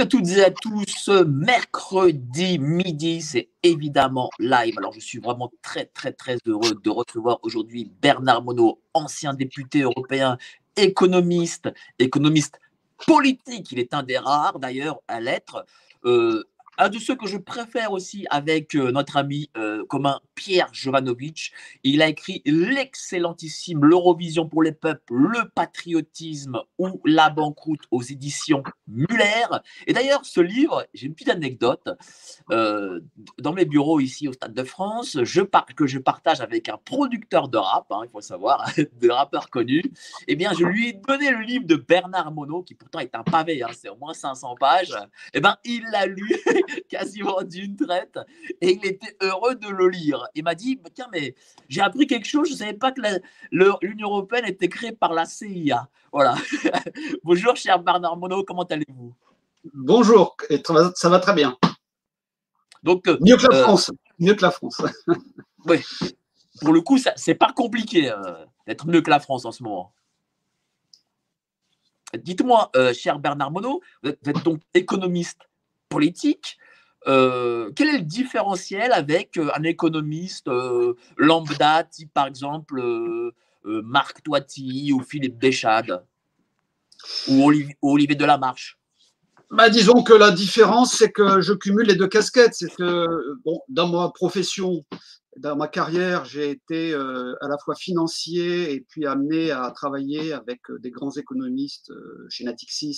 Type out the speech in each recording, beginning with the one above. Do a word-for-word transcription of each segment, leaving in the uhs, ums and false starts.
toutes et à tous, mercredi midi, c'est évidemment live. Alors, je suis vraiment très, très, très heureux de recevoir aujourd'hui Bernard Monod, ancien député européen, économiste, économiste politique. Il est un des rares, d'ailleurs, à l'être. Euh, un de ceux que je préfère aussi avec euh, notre ami euh, commun Pierre Jovanovic. Il a écrit l'excellentissime L'Eurovision pour les peuples, le patriotisme ou la banqueroute aux éditions Muller. Et d'ailleurs, ce livre, j'ai une petite anecdote. Euh, dans mes bureaux ici au Stade de France, je par que je partage avec un producteur de rap, hein, il faut le savoir, de rappeurs connus, eh bien, je lui ai donné le livre de Bernard Monod, qui pourtant est un pavé, hein, c'est au moins cinq cents pages. Eh bien, il l'a lu quasiment d'une traite et il était heureux de le lire. Il m'a dit, tiens, mais j'ai appris quelque chose, je ne savais pas que l'Union européenne était créée par la C I A. Voilà. Bonjour, cher Bernard Monod, comment allez-vous? Bonjour, et ça va très bien. Donc, mieux que la euh, France, mieux que la France. Oui, pour le coup, c'est pas compliqué euh, d'être mieux que la France en ce moment. Dites-moi, euh, cher Bernard Monod, vous êtes, vous êtes donc économiste politique. Euh, quel est le différentiel avec euh, un économiste euh, lambda, type par exemple euh, euh, Marc Toiti ou Philippe Béchade ou Olivier, ou Olivier Delamarche? Bah, disons que la différence, c'est que je cumule les deux casquettes. C'est que bon, dans ma profession, dans ma carrière, j'ai été euh, à la fois financier et puis amené à travailler avec des grands économistes euh, chez Natixis.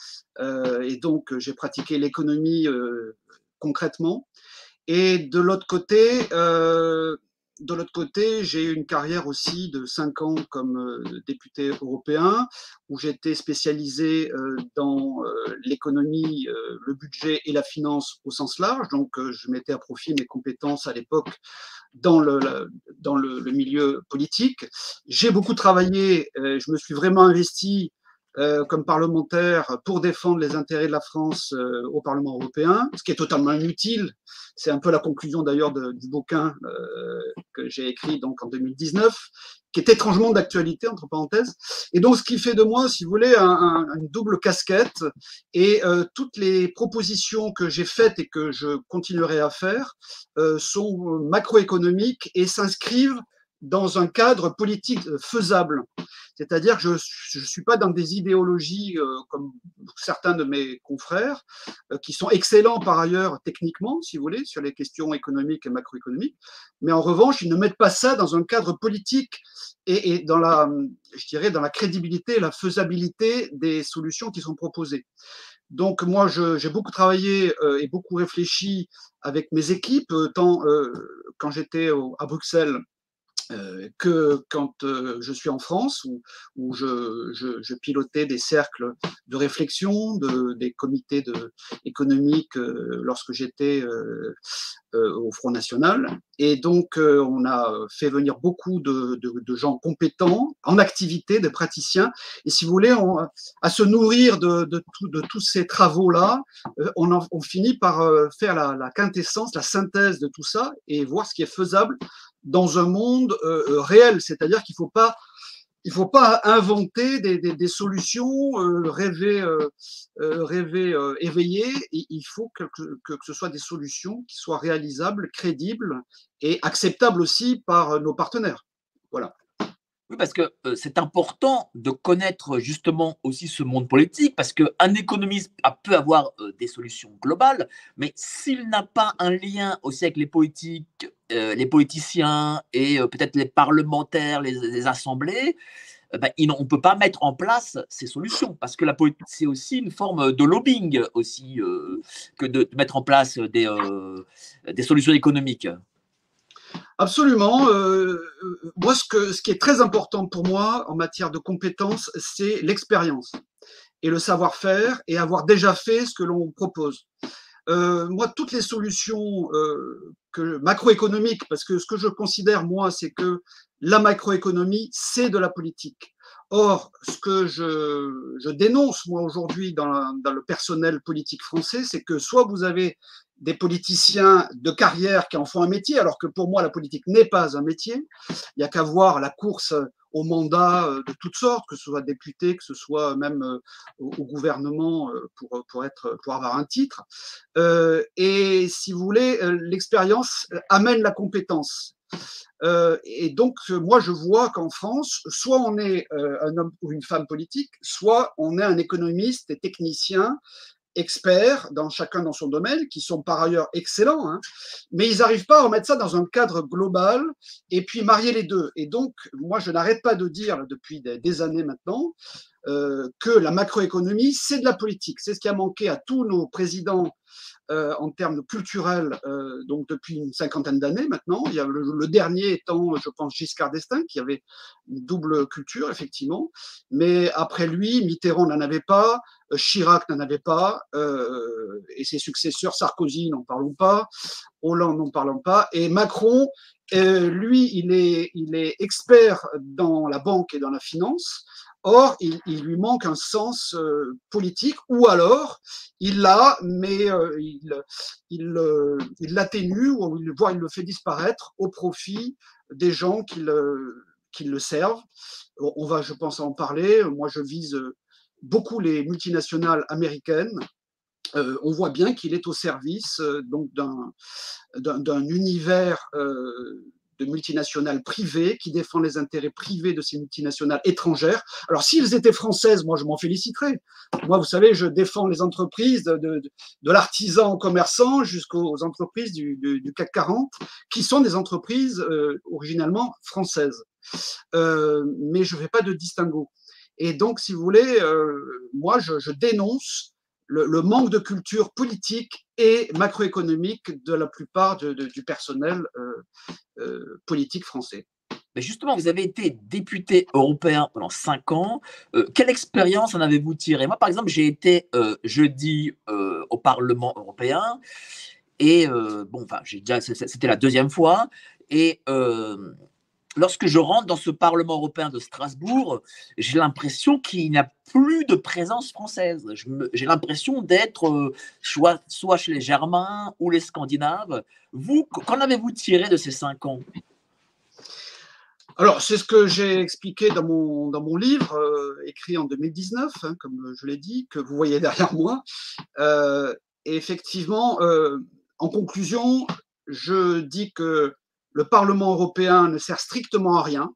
Euh, et donc, j'ai pratiqué l'économie euh, concrètement. Et de l'autre côté, euh, de l'autre côté, j'ai eu une carrière aussi de cinq ans comme euh, député européen, où j'étais spécialisé euh, dans euh, l'économie, euh, le budget et la finance au sens large. Donc, euh, je mettais à profit mes compétences à l'époque dans le, dans le, le milieu politique. J'ai beaucoup travaillé, euh, je me suis vraiment investi Euh, comme parlementaire pour défendre les intérêts de la France euh, au Parlement européen, ce qui est totalement inutile. C'est un peu la conclusion d'ailleurs du bouquin euh, que j'ai écrit donc en deux mille dix-neuf, qui est étrangement d'actualité, entre parenthèses. Et donc, ce qui fait de moi, si vous voulez, un, un, une double casquette. Et euh, toutes les propositions que j'ai faites et que je continuerai à faire euh, sont macroéconomiques et s'inscrivent dans un cadre politique faisable. C'est-à-dire que je ne suis pas dans des idéologies euh, comme certains de mes confrères, euh, qui sont excellents par ailleurs techniquement, si vous voulez, sur les questions économiques et macroéconomiques, mais en revanche, ils ne mettent pas ça dans un cadre politique et, et dans la, je dirais, dans la crédibilité et la faisabilité des solutions qui sont proposées. Donc moi, j'ai beaucoup travaillé euh, et beaucoup réfléchi avec mes équipes, euh, tant euh, quand j'étais à Bruxelles, Euh, que quand euh, je suis en France, où, où je, je, je pilotais des cercles de réflexion, de, des comités de, économiques euh, lorsque j'étais euh, euh, au Front National. Et donc, euh, on a fait venir beaucoup de, de, de gens compétents, en activité, des praticiens. Et si vous voulez, on, à se nourrir de, de, tout, de tous ces travaux-là, euh, on, en, on finit par euh, faire la, la quintessence, la synthèse de tout ça et voir ce qui est faisable dans un monde euh, réel, c'est-à-dire qu'il ne faut pas, il faut pas inventer des, des, des solutions, euh, rêver, euh, euh, rêver euh, éveillé, et il faut que, que, que ce soit des solutions qui soient réalisables, crédibles et acceptables aussi par nos partenaires. Voilà. Oui, parce que euh, c'est important de connaître justement aussi ce monde politique, parce qu'un économiste a, peut avoir euh, des solutions globales, mais s'il n'a pas un lien aussi avec les politiques, euh, les politiciens et euh, peut-être les parlementaires, les, les assemblées, euh, ben, il, on ne peut pas mettre en place ces solutions, parce que la politique, c'est aussi une forme de lobbying aussi, euh, que de, de mettre en place des, euh, des solutions économiques. Absolument. Euh, moi, ce, que, ce qui est très important pour moi en matière de compétences, c'est l'expérience et le savoir-faire et avoir déjà fait ce que l'on propose. Euh, moi, toutes les solutions euh, que, macroéconomiques, parce que ce que je considère, moi, c'est que la macroéconomie, c'est de la politique. Or, ce que je, je dénonce, moi, aujourd'hui, dans, dans le personnel politique français, c'est que soit vous avez des politiciens de carrière qui en font un métier, alors que pour moi, la politique n'est pas un métier. Il n'y a qu'à voir la course aux mandats de toutes sortes, que ce soit député, que ce soit même au, au gouvernement pour, pour, être, pour avoir un titre. Euh, et si vous voulez, l'expérience amène la compétence. Euh, et donc, moi, je vois qu'en France, soit on est euh, un homme ou une femme politique, soit on est un économiste et technicien, experts, dans chacun dans son domaine, qui sont par ailleurs excellents, hein, mais ils n'arrivent pas à remettre ça dans un cadre global et puis marier les deux. Et donc, moi, je n'arrête pas de dire depuis des, des années maintenant euh, que la macroéconomie, c'est de la politique. C'est ce qui a manqué à tous nos présidents Euh, en termes culturels, euh, donc depuis une cinquantaine d'années maintenant. Il y a le, le dernier étant, je pense, Giscard d'Estaing, qui avait une double culture, effectivement. Mais après lui, Mitterrand n'en avait pas, Chirac n'en avait pas, euh, et ses successeurs, Sarkozy, n'en parlons pas, Hollande, n'en parlons pas, et Macron, euh, lui, il est, il est expert dans la banque et dans la finance. Or, il, il lui manque un sens euh, politique, ou alors il l'a, mais euh, il, il, euh, il l'atténue, ou il, voire il le fait disparaître au profit des gens qui le, qui le servent. On va, je pense, en parler. Moi, je vise beaucoup les multinationales américaines. Euh, on voit bien qu'il est au service euh, donc d'un, d'un, d'un univers euh, de multinationales privées qui défend les intérêts privés de ces multinationales étrangères. Alors, s'ils étaient françaises, moi, je m'en féliciterais. Moi, vous savez, je défends les entreprises de, de, de l'artisan au commerçant jusqu'aux entreprises du, du, du C A C quarante, qui sont des entreprises euh, originalement françaises. Euh, mais je ne fais pas de distinguo. Et donc, si vous voulez, euh, moi, je, je dénonce le, le manque de culture politique et macroéconomique de la plupart de, de, du personnel euh, euh, politique français. Mais justement, vous avez été député européen pendant cinq ans. Euh, quelle expérience en avez-vous tiré? Moi, par exemple, j'ai été euh, jeudi euh, au Parlement européen et euh, bon, enfin, j'ai déjà, c'était la deuxième fois. Et euh, lorsque je rentre dans ce Parlement européen de Strasbourg, j'ai l'impression qu'il n'y a plus de présence française. Je me, j'ai l'impression d'être euh, soit, soit chez les Germains ou les Scandinaves. Vous, qu'en avez-vous tiré de ces cinq ans? Alors, c'est ce que j'ai expliqué dans mon, dans mon livre, euh, écrit en deux mille dix-neuf, hein, comme je l'ai dit, que vous voyez derrière moi. Euh, et effectivement, euh, en conclusion, je dis que le Parlement européen ne sert strictement à rien.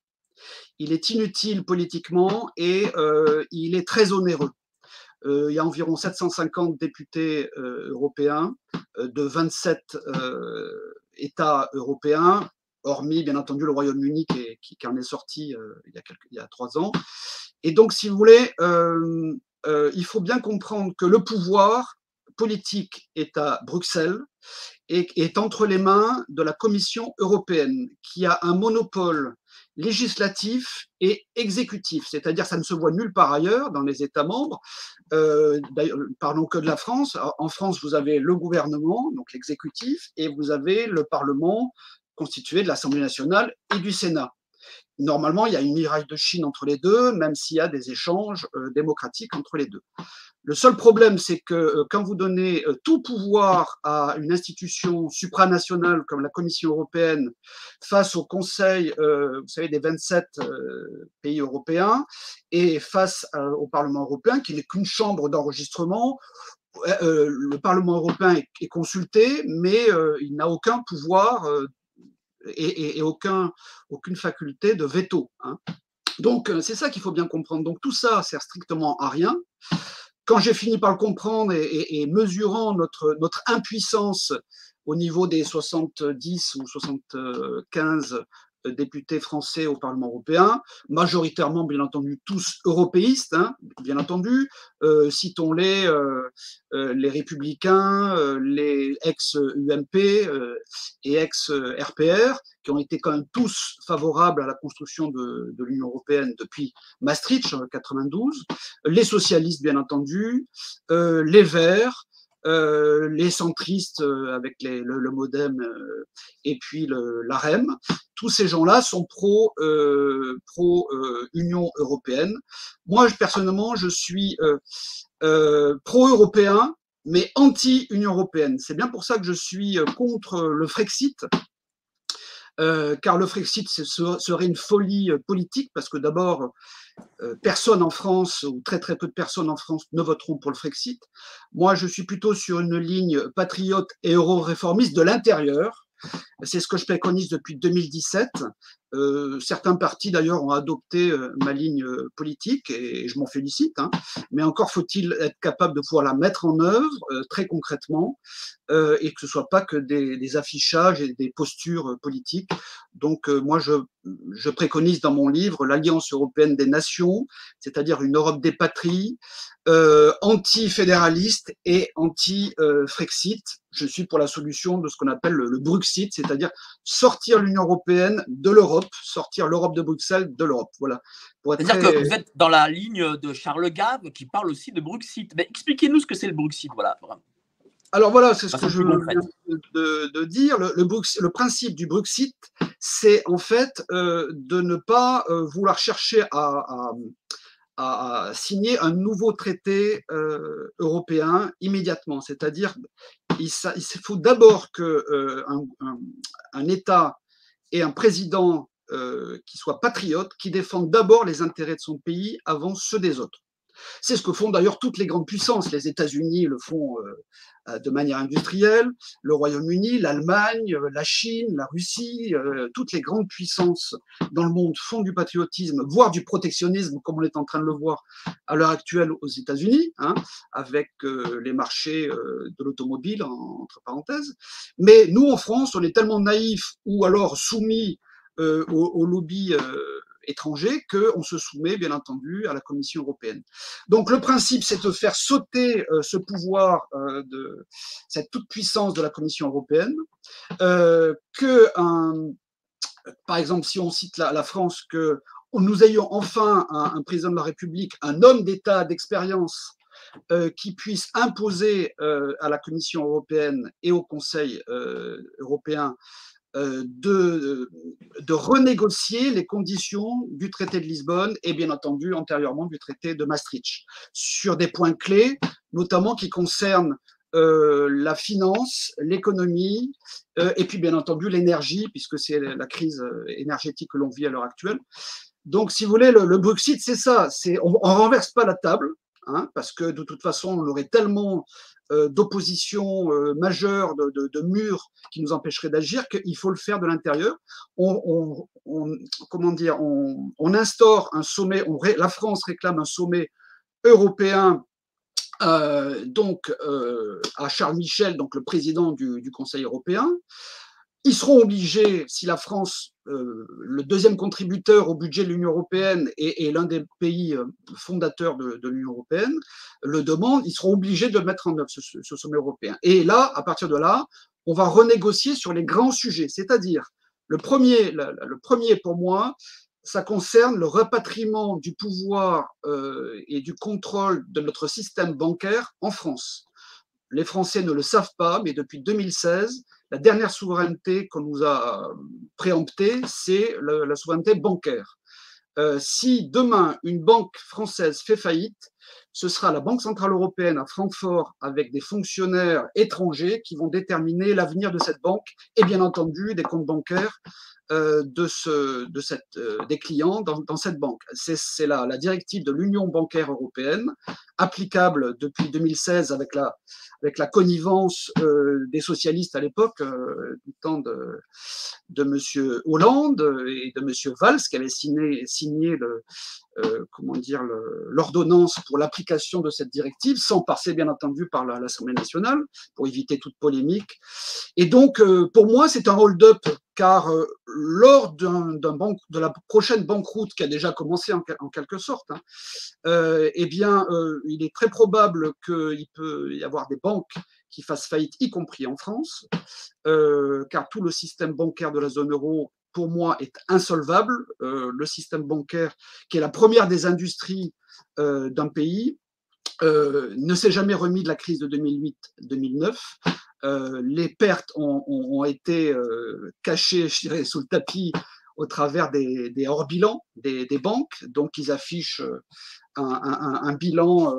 Il est inutile politiquement et euh, il est très onéreux. Euh, il y a environ sept cent cinquante députés euh, européens euh, de vingt-sept euh, États européens, hormis bien entendu le Royaume-Uni qui, qui, qui en est sorti euh, il, y a quelques, il y a trois ans. Et donc, si vous voulez, euh, euh, il faut bien comprendre que le pouvoir politique est à Bruxelles et est entre les mains de la Commission européenne, qui a un monopole législatif et exécutif, c'est-à-dire ça ne se voit nulle part ailleurs dans les États membres. Euh, parlons que de la France. En France, vous avez le gouvernement, donc l'exécutif, et vous avez le Parlement constitué de l'Assemblée nationale et du Sénat. Normalement, il y a une muraille de Chine entre les deux, même s'il y a des échanges euh, démocratiques entre les deux. Le seul problème, c'est que euh, quand vous donnez euh, tout pouvoir à une institution supranationale comme la Commission européenne face au Conseil, euh, vous savez, des vingt-sept euh, pays européens et face euh, au Parlement européen, qui n'est qu'une chambre d'enregistrement, euh, le Parlement européen est, est consulté, mais euh, il n'a aucun pouvoir euh, et, et, et aucun, aucune faculté de veto. Hein. Donc, c'est ça qu'il faut bien comprendre. Donc, tout ça sert strictement à rien. Quand j'ai fini par le comprendre et, et, et mesurant notre, notre impuissance au niveau des soixante-dix ou soixante-quinze députés français au Parlement européen, majoritairement, bien entendu, tous européistes, hein, bien entendu, euh, citons-les, euh, euh, les Républicains, euh, les ex-U M P euh, et ex-R P R, qui ont été quand même tous favorables à la construction de, de l'Union européenne depuis Maastricht en quatre-vingt-douze, les socialistes, bien entendu, euh, les Verts, Euh, les centristes euh, avec les, le, le MoDem euh, et puis le, l'A R E M, tous ces gens-là sont pro, euh, pro euh, Union européenne. Moi, je, personnellement, je suis euh, euh, pro-européen, mais anti-Union européenne. C'est bien pour ça que je suis contre le Frexit, euh, car le Frexit ce serait une folie politique, parce que d'abord, euh, personne en France, ou très très peu de personnes en France, ne voteront pour le Frexit. Moi, je suis plutôt sur une ligne patriote et euro-réformiste de l'intérieur. C'est ce que je préconise depuis deux mille dix-sept. Euh, certains partis d'ailleurs ont adopté euh, ma ligne euh, politique et, et je m'en félicite, hein. Mais encore faut-il être capable de pouvoir la mettre en œuvre euh, très concrètement euh, et que ce ne soit pas que des, des affichages et des postures euh, politiques. Donc euh, moi je, je préconise dans mon livre l'Alliance européenne des nations, c'est-à-dire une Europe des patries, euh, anti-fédéraliste et anti-Frexit. Je suis pour la solution de ce qu'on appelle le, le Bruxit, c'est-à-dire sortir l'Union européenne de l'Europe, sortir l'Europe de Bruxelles de l'Europe. Voilà. C'est-à-dire très... que vous êtes dans la ligne de Charles Gave qui parle aussi de Bruxit. Mais expliquez-nous ce que c'est le Bruxit. Voilà. Alors voilà, c'est ce que je viens de, de dire. Le, le, le principe du Bruxit, c'est en fait euh, de ne pas euh, vouloir chercher à, à à signer un nouveau traité euh, européen immédiatement. C'est-à-dire, il, il faut d'abord qu'un euh, un, un État ait un président euh, qui soit patriote, qui défende d'abord les intérêts de son pays avant ceux des autres. C'est ce que font d'ailleurs toutes les grandes puissances. Les États-Unis le font euh, de manière industrielle, le Royaume-Uni, l'Allemagne, la Chine, la Russie, euh, toutes les grandes puissances dans le monde font du patriotisme, voire du protectionnisme, comme on est en train de le voir à l'heure actuelle aux États-Unis, hein, avec euh, les marchés euh, de l'automobile, entre parenthèses. Mais nous, en France, on est tellement naïfs ou alors soumis euh, au, au lobby euh, étrangers qu'on se soumet, bien entendu, à la Commission européenne. Donc, le principe, c'est de faire sauter euh, ce pouvoir, euh, de cette toute-puissance de la Commission européenne, euh, que, un, par exemple, si on cite la, la France, que nous ayons enfin un, un président de la République, un homme d'État d'expérience, euh, qui puisse imposer euh, à la Commission européenne et au Conseil euh, européen De, de renégocier les conditions du traité de Lisbonne et bien entendu antérieurement du traité de Maastricht sur des points clés, notamment qui concernent euh, la finance, l'économie euh, et puis bien entendu l'énergie, puisque c'est la crise énergétique que l'on vit à l'heure actuelle. Donc, si vous voulez, le, le Brexit, c'est ça, c'est, on ne renverse pas la table, hein, parce que de toute façon, on aurait tellement euh, d'opposition euh, majeure, de, de, de murs qui nous empêcheraient d'agir, qu'il faut le faire de l'intérieur. On, on, on, comment dire, on, on instaure un sommet, on, la France réclame un sommet européen euh, donc euh, à Charles Michel, donc le président du, du Conseil européen. Ils seront obligés, si la France, euh, le deuxième contributeur au budget de l'Union européenne et, et l'un des pays fondateurs de, de l'Union européenne, le demande, ils seront obligés de mettre en œuvre ce, ce sommet européen. Et là, à partir de là, on va renégocier sur les grands sujets. C'est-à-dire, le premier, le, le premier pour moi, ça concerne le rapatriement du pouvoir euh, et du contrôle de notre système bancaire en France. Les Français ne le savent pas, mais depuis deux mille seize, la dernière souveraineté qu'on nous a préemptée, c'est la, la souveraineté bancaire. Euh, si demain une banque française fait faillite, ce sera la Banque centrale européenne à Francfort avec des fonctionnaires étrangers qui vont déterminer l'avenir de cette banque et bien entendu des comptes bancaires euh, de, ce, de cette, euh, des clients dans, dans cette banque. C'est, c'est la, la directive de l'Union bancaire européenne, applicable depuis deux mille seize avec la, avec la connivence euh, des socialistes à l'époque, euh, du temps de, de M. Hollande et de M. Valls, qui avait signé, signé le, euh, comment dire, le, l'ordonnance pour l'application de cette directive, sans passer bien entendu par la, l'Assemblée nationale, pour éviter toute polémique. Et donc, euh, pour moi, c'est un hold-up, car euh, lors d'un, d'un banque, de la prochaine banqueroute qui a déjà commencé en, en quelque sorte, hein, euh, eh bien, euh, il est très probable qu'il peut y avoir des banques qui fassent faillite, y compris en France, euh, car tout le système bancaire de la zone euro, pour moi, est insolvable. Euh, le système bancaire, qui est la première des industries euh, d'un pays, euh, ne s'est jamais remis de la crise de deux mille huit deux mille neuf. Euh, les pertes ont, ont, ont été euh, cachées, je dirais, sous le tapis au travers des, des hors-bilans des, des banques. Donc, ils affichent un, un, un bilan euh,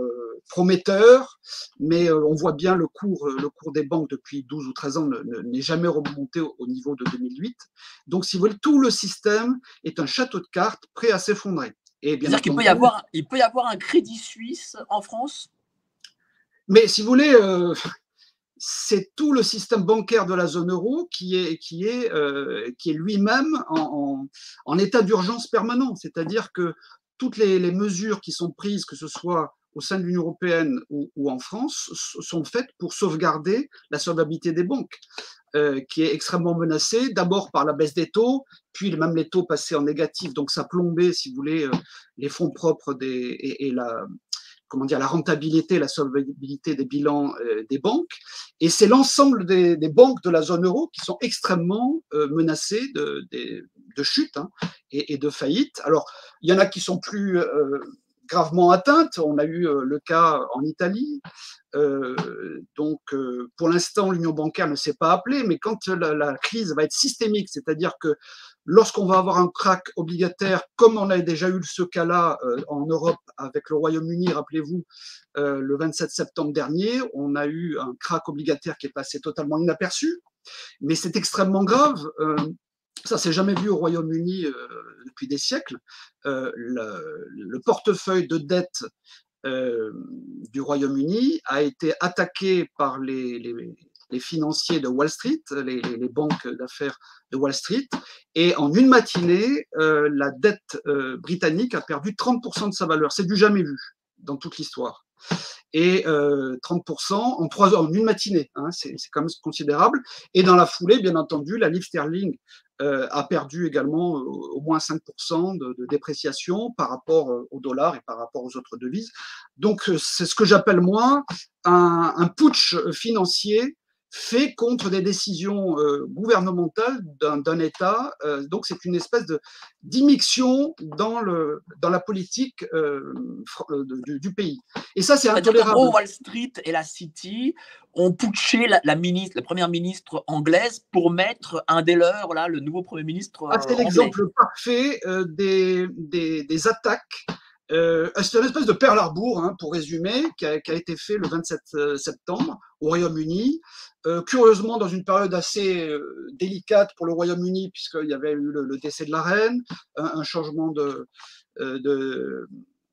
prometteur, mais euh, on voit bien le cours, le cours des banques depuis douze ou treize ans n'est jamais remonté au, au niveau de deux mille huit. Donc, si vous voulez, tout le système est un château de cartes prêt à s'effondrer. Et bien C'est-à-dire qu'il peut entendu, y avoir, il peut y avoir un Crédit Suisse en France? mais si vous voulez, euh, c'est tout le système bancaire de la zone euro qui est, qui est, euh, qui est lui-même en, en, en état d'urgence permanent. C'est-à-dire que toutes les, les mesures qui sont prises, que ce soit au sein de l'Union européenne ou, ou en France, sont faites pour sauvegarder la solvabilité des banques, euh, qui est extrêmement menacée, d'abord par la baisse des taux, puis même les taux passés en négatif, donc ça plombait, si vous voulez, euh, les fonds propres des, et, et la comment dire, la rentabilité, la solvabilité des bilans euh, des banques. Et c'est l'ensemble des, des banques de la zone euro qui sont extrêmement euh, menacées de, de, de chute hein, et, et de faillite. Alors, il y en a qui sont plus euh, gravement atteintes. On a eu euh, le cas en Italie. Euh, donc, euh, pour l'instant, l'union bancaire ne s'est pas appelée, mais quand la, la crise va être systémique, c'est-à-dire que lorsqu'on va avoir un crack obligataire, comme on a déjà eu ce cas-là euh, en Europe avec le Royaume-Uni, rappelez-vous, euh, le vingt-sept septembre dernier, on a eu un crack obligataire qui est passé totalement inaperçu, mais c'est extrêmement grave. Euh, ça s'est jamais vu au Royaume-Uni euh, depuis des siècles. Euh, le, le portefeuille de dette Euh, du Royaume-Uni a été attaqué par les, les, les financiers de Wall Street, les, les banques d'affaires de Wall Street, et en une matinée, euh, la dette euh, britannique a perdu trente pour cent de sa valeur. C'est du jamais vu dans toute l'histoire. Et euh, trente pour cent en, trois, en une matinée, hein, c'est quand même considérable. Et dans la foulée, bien entendu, la livre sterling euh, a perdu également euh, au moins cinq pour cent de, de dépréciation par rapport euh, au dollar et par rapport aux autres devises. Donc, c'est ce que j'appelle, moi, un, un putsch financier fait contre des décisions euh, gouvernementales d'un État. Euh, donc, c'est une espèce d'immixtion dans, le, dans la politique euh, du, du pays. Et ça, c'est intolérable. En gros, Wall Street et la City ont putché la, la, ministre, la première ministre anglaise pour mettre un des leurs, là, le nouveau premier ministre ah, c'est l'exemple parfait euh, des, des, des attaques. Euh, c'est une espèce de Pearl Harbor, hein, pour résumer, qui a, qui a été fait le vingt-sept septembre au Royaume-Uni. Euh, curieusement, dans une période assez euh, délicate pour le Royaume-Uni, puisqu'il y avait eu le, le décès de la reine, un, un changement de, euh, de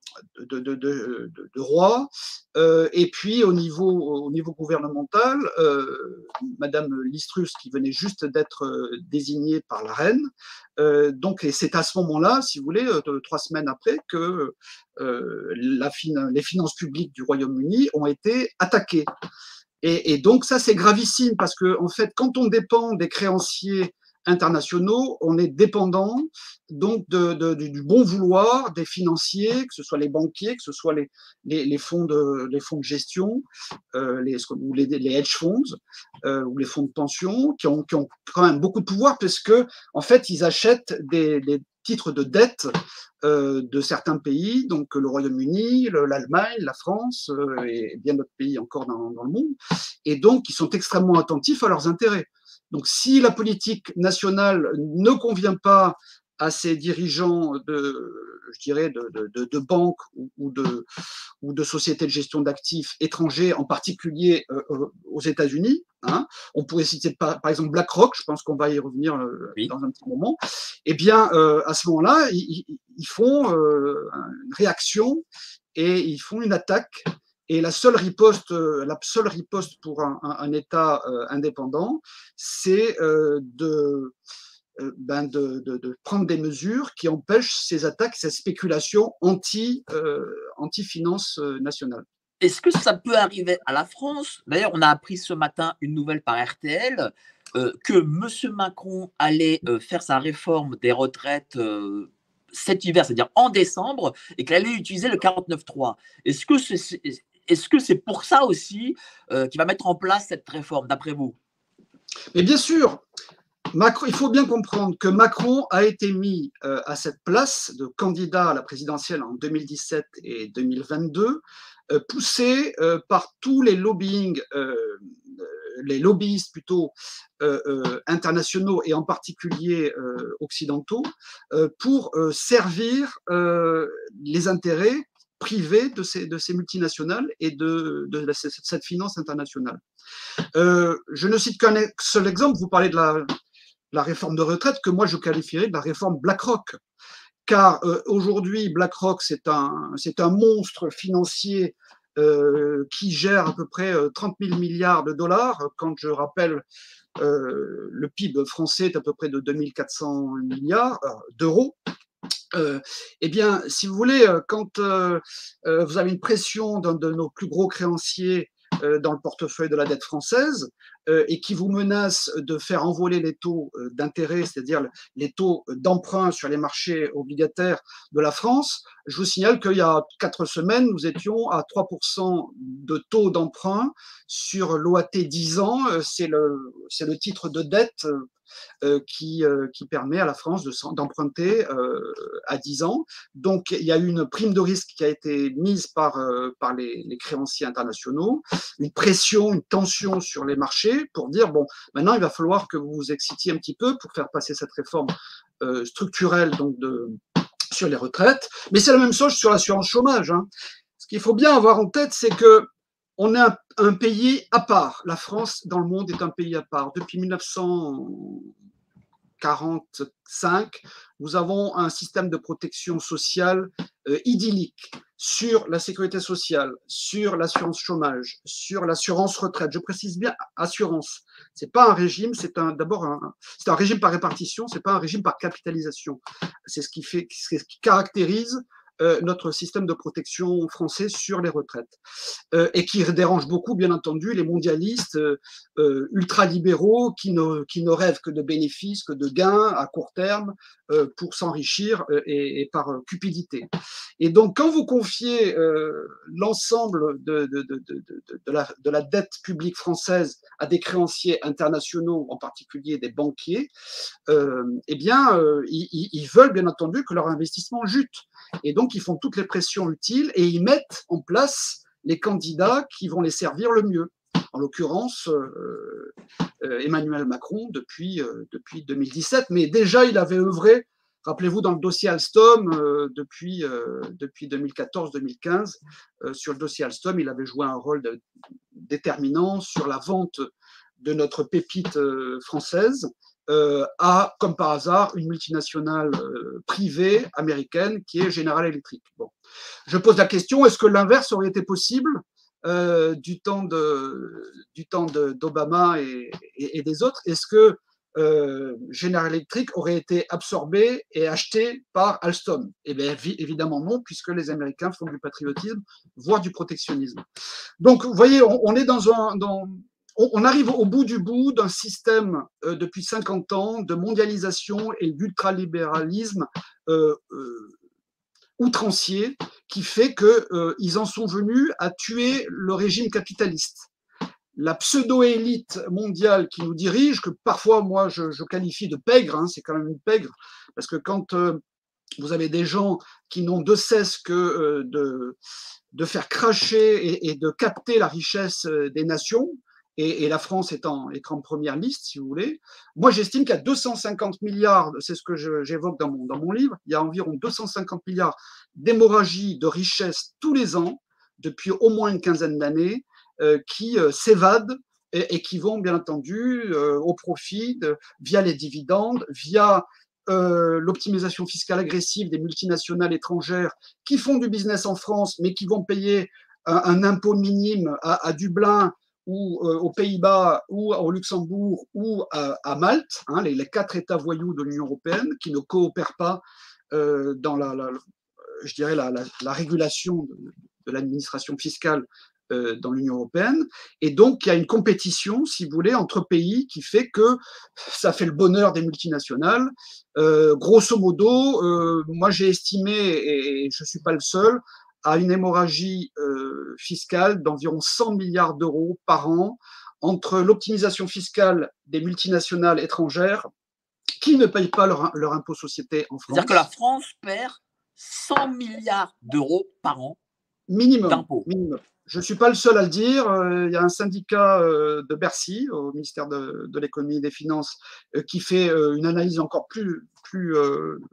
De, de, de, de, de roi. Euh, et puis au niveau, au niveau gouvernemental, euh, Madame Listruss, qui venait juste d'être désignée par la reine, euh, donc et c'est à ce moment-là, si vous voulez, euh, trois semaines après, que euh, la fin- les finances publiques du Royaume-Uni ont été attaquées. Et, et donc ça, c'est gravissime parce que en fait, quand on dépend des créanciers internationaux, on est dépendant donc de, de, du bon vouloir des financiers, que ce soit les banquiers, que ce soit les, les, les, fonds, de, les fonds de gestion, euh, les, ou les, les hedge funds, euh, ou les fonds de pension, qui ont, qui ont quand même beaucoup de pouvoir, parce que en fait, ils achètent des, des titres de dette euh, de certains pays, donc le Royaume-Uni, l'Allemagne, la France, euh, et bien d'autres pays encore dans, dans le monde, et donc ils sont extrêmement attentifs à leurs intérêts. Donc, si la politique nationale ne convient pas à ces dirigeants de, je dirais, de, de, de banques ou, ou, de, ou de sociétés de gestion d'actifs étrangers, en particulier euh, aux États-Unis, hein, on pourrait citer par, par exemple BlackRock, je pense qu'on va y revenir euh, oui. dans un petit moment, eh bien, euh, à ce moment-là, ils, ils font euh, une réaction et ils font une attaque. Et la seule riposte, la seule riposte pour un, un, un État euh, indépendant, c'est euh, de, euh, ben de, de, de prendre des mesures qui empêchent ces attaques, ces spéculations anti, euh, anti-finance nationale. Est-ce que ça peut arriver à la France? D'ailleurs, on a appris ce matin une nouvelle par R T L euh, que M. Macron allait euh, faire sa réforme des retraites euh, cet hiver, c'est-à-dire en décembre, et qu'il allait utiliser le quarante-neuf trois. Est-ce que c'est Est-ce que c'est pour ça aussi euh, qu'il va mettre en place cette réforme, d'après vous? Mais bien sûr, Macron, il faut bien comprendre que Macron a été mis euh, à cette place de candidat à la présidentielle en deux mille dix-sept et deux mille vingt-deux, euh, poussé euh, par tous les lobbying, euh, les lobbyistes plutôt euh, euh, internationaux et en particulier euh, occidentaux, euh, pour euh, servir euh, les intérêts privée de ces, de ces multinationales et de, de, de cette finance internationale. Euh, je ne cite qu'un seul exemple, vous parlez de la, la réforme de retraite, que moi je qualifierais de la réforme BlackRock. Car euh, aujourd'hui, BlackRock, c'est un, c'est un monstre financier euh, qui gère à peu près trente mille milliards de dollars. Quand je rappelle, euh, le P I B français est à peu près de deux mille quatre cents milliards d'euros. Euh, eh bien, si vous voulez, quand euh, euh, vous avez une pression d'un de nos plus gros créanciers euh, dans le portefeuille de la dette française euh, et qui vous menace de faire envoler les taux euh, d'intérêt, c'est-à-dire les taux d'emprunt sur les marchés obligataires de la France, je vous signale qu'il y a quatre semaines, nous étions à trois pour cent de taux d'emprunt sur l'O A T dix ans. C'est le, c'est le titre de dette Euh, qui, euh, qui permet à la France d'emprunter euh, à dix ans. Donc, il y a eu une prime de risque qui a été mise par, euh, par les, les créanciers internationaux, une pression, une tension sur les marchés pour dire, bon, maintenant, il va falloir que vous vous excitiez un petit peu pour faire passer cette réforme euh, structurelle donc de, sur les retraites. Mais c'est la même chose sur l'assurance chômage. Hein. Ce qu'il faut bien avoir en tête, c'est que on est un, un pays à part. La France, dans le monde, est un pays à part. Depuis mille neuf cent quarante-cinq, nous avons un système de protection sociale euh, idyllique sur la sécurité sociale, sur l'assurance chômage, sur l'assurance retraite. Je précise bien assurance. C'est pas un régime, c'est un, d'abord un, c'est un régime par répartition, c'est pas un régime par capitalisation. C'est ce qui fait, c'est ce qui caractérise Euh, notre système de protection français sur les retraites euh, et qui dérange beaucoup, bien entendu, les mondialistes euh, euh, ultralibéraux qui ne, qui ne rêvent que de bénéfices, que de gains à court terme euh, pour s'enrichir euh, et, et par euh, cupidité. Et donc, quand vous confiez euh, l'ensemble de, de, de, de, de, de, la, de la dette publique française à des créanciers internationaux, en particulier des banquiers, euh, eh bien, euh, ils, ils veulent bien entendu que leur investissement jute. Et donc, ils font toutes les pressions utiles et ils mettent en place les candidats qui vont les servir le mieux. En l'occurrence, euh, euh, Emmanuel Macron depuis, euh, depuis deux mille dix-sept, mais déjà, il avait œuvré, rappelez-vous, dans le dossier Alstom, euh, depuis, euh, depuis deux mille quatorze deux mille quinze. Euh, sur le dossier Alstom, il avait joué un rôle de, déterminant sur la vente de notre pépite euh, française. Euh, à, comme par hasard, une multinationale euh, privée américaine qui est General Electric. Bon. Je pose la question, est-ce que l'inverse aurait été possible euh, du temps de, du temps d'Obama et, et, et des autres? Est-ce que euh, General Electric aurait été absorbé et acheté par Alstom? Eh bien, évidemment non, puisque les Américains font du patriotisme, voire du protectionnisme. Donc, vous voyez, on, on est dans un... Dans, on arrive au bout du bout d'un système euh, depuis cinquante ans de mondialisation et d'ultralibéralisme euh, euh, outrancier qui fait qu'ils euh, en sont venus à tuer le régime capitaliste. La pseudo-élite mondiale qui nous dirige, que parfois moi je, je qualifie de pègre, hein, c'est quand même une pègre, parce que quand euh, vous avez des gens qui n'ont de cesse que euh, de, de faire cracher et, et de capter la richesse des nations, Et, et la France est en, est en première liste, si vous voulez. Moi, j'estime qu'il y a deux cent cinquante milliards, c'est ce que j'évoque dans mon, dans mon livre, il y a environ deux cent cinquante milliards d'hémorragie de richesse tous les ans, depuis au moins une quinzaine d'années, euh, qui euh, s'évadent et, et qui vont, bien entendu, euh, au profit de, via les dividendes, via euh, l'optimisation fiscale agressive des multinationales étrangères qui font du business en France, mais qui vont payer un, un impôt minime à, à Dublin, ou euh, aux Pays-Bas, ou au Luxembourg, ou à, à Malte, hein, les, les quatre États voyous de l'Union européenne qui ne coopèrent pas euh, dans la, la, je dirais la, la, la régulation de, de l'administration fiscale euh, dans l'Union européenne. Et donc, il y a une compétition, si vous voulez, entre pays qui fait que ça fait le bonheur des multinationales. Euh, grosso modo, euh, moi j'ai estimé, et je ne suis pas le seul, à une hémorragie euh, fiscale d'environ cent milliards d'euros par an entre l'optimisation fiscale des multinationales étrangères qui ne payent pas leur, leur impôt société en France. C'est-à-dire que la France perd cent milliards d'euros par an minimum, d'impôts. Minimum. Je ne suis pas le seul à le dire. Il y a un syndicat de Bercy, au ministère de, de l'économie et des finances, qui fait une analyse encore plus, plus,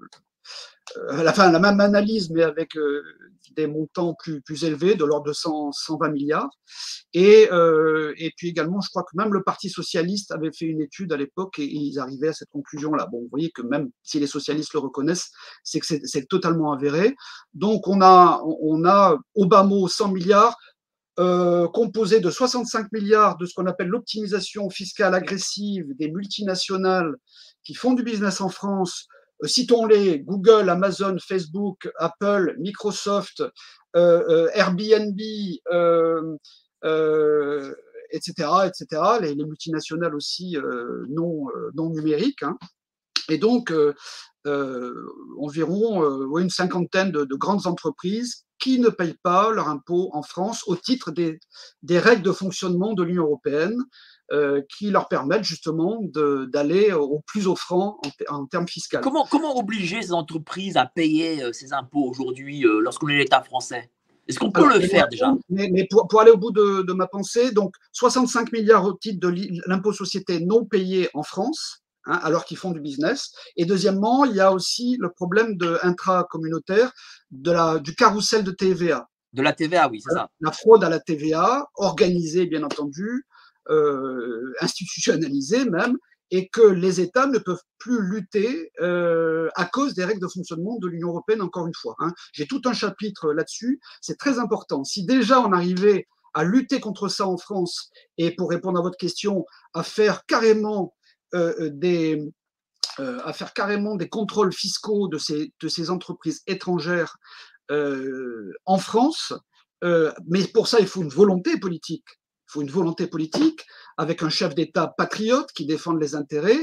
euh, la, fin, la même analyse, mais avec euh, des montants plus, plus élevés, de l'ordre de cent, cent vingt milliards. Et, euh, et puis également, je crois que même le Parti socialiste avait fait une étude à l'époque et, et ils arrivaient à cette conclusion-là. Bon, vous voyez que même si les socialistes le reconnaissent, c'est que c'est totalement avéré. Donc, on a, on a au bas mot cent milliards, Euh, composé de soixante-cinq milliards de ce qu'on appelle l'optimisation fiscale agressive des multinationales qui font du business en France. Euh, citons-les, Google, Amazon, Facebook, Apple, Microsoft, euh, euh, Airbnb, euh, euh, et cetera, et cetera, les, les multinationales aussi euh, non, euh, non numériques. Hein. Et donc, euh, euh, environ euh, une cinquantaine de, de grandes entreprises qui ne payent pas leur impôt en France au titre des, des règles de fonctionnement de l'Union européenne euh, qui leur permettent justement d'aller au plus offrant en, en termes fiscaux. Comment, comment obliger ces entreprises à payer euh, ces impôts aujourd'hui euh, lorsqu'on est l'État français? Est-ce qu'on peut Alors, le faire mais, déjà? Mais, mais pour, pour, aller au bout de, de ma pensée, donc soixante-cinq milliards au titre de l'impôt société non payé en France, Hein, alors qu'ils font du business. Et deuxièmement, il y a aussi le problème de intra-communautaire de la, du carrousel de T V A. De la T V A, oui, c'est ça. La fraude à la T V A, organisée bien entendu, euh, institutionnalisée même, et que les États ne peuvent plus lutter euh, à cause des règles de fonctionnement de l'Union européenne, encore une fois. Hein. J'ai tout un chapitre là-dessus, c'est très important. Si déjà on arrivait à lutter contre ça en France, et pour répondre à votre question, à faire carrément Euh, des, euh, à faire carrément des contrôles fiscaux de ces, de ces entreprises étrangères euh, en France. Euh, mais pour ça, il faut une volonté politique. Il faut une volonté politique avec un chef d'État patriote qui défende les intérêts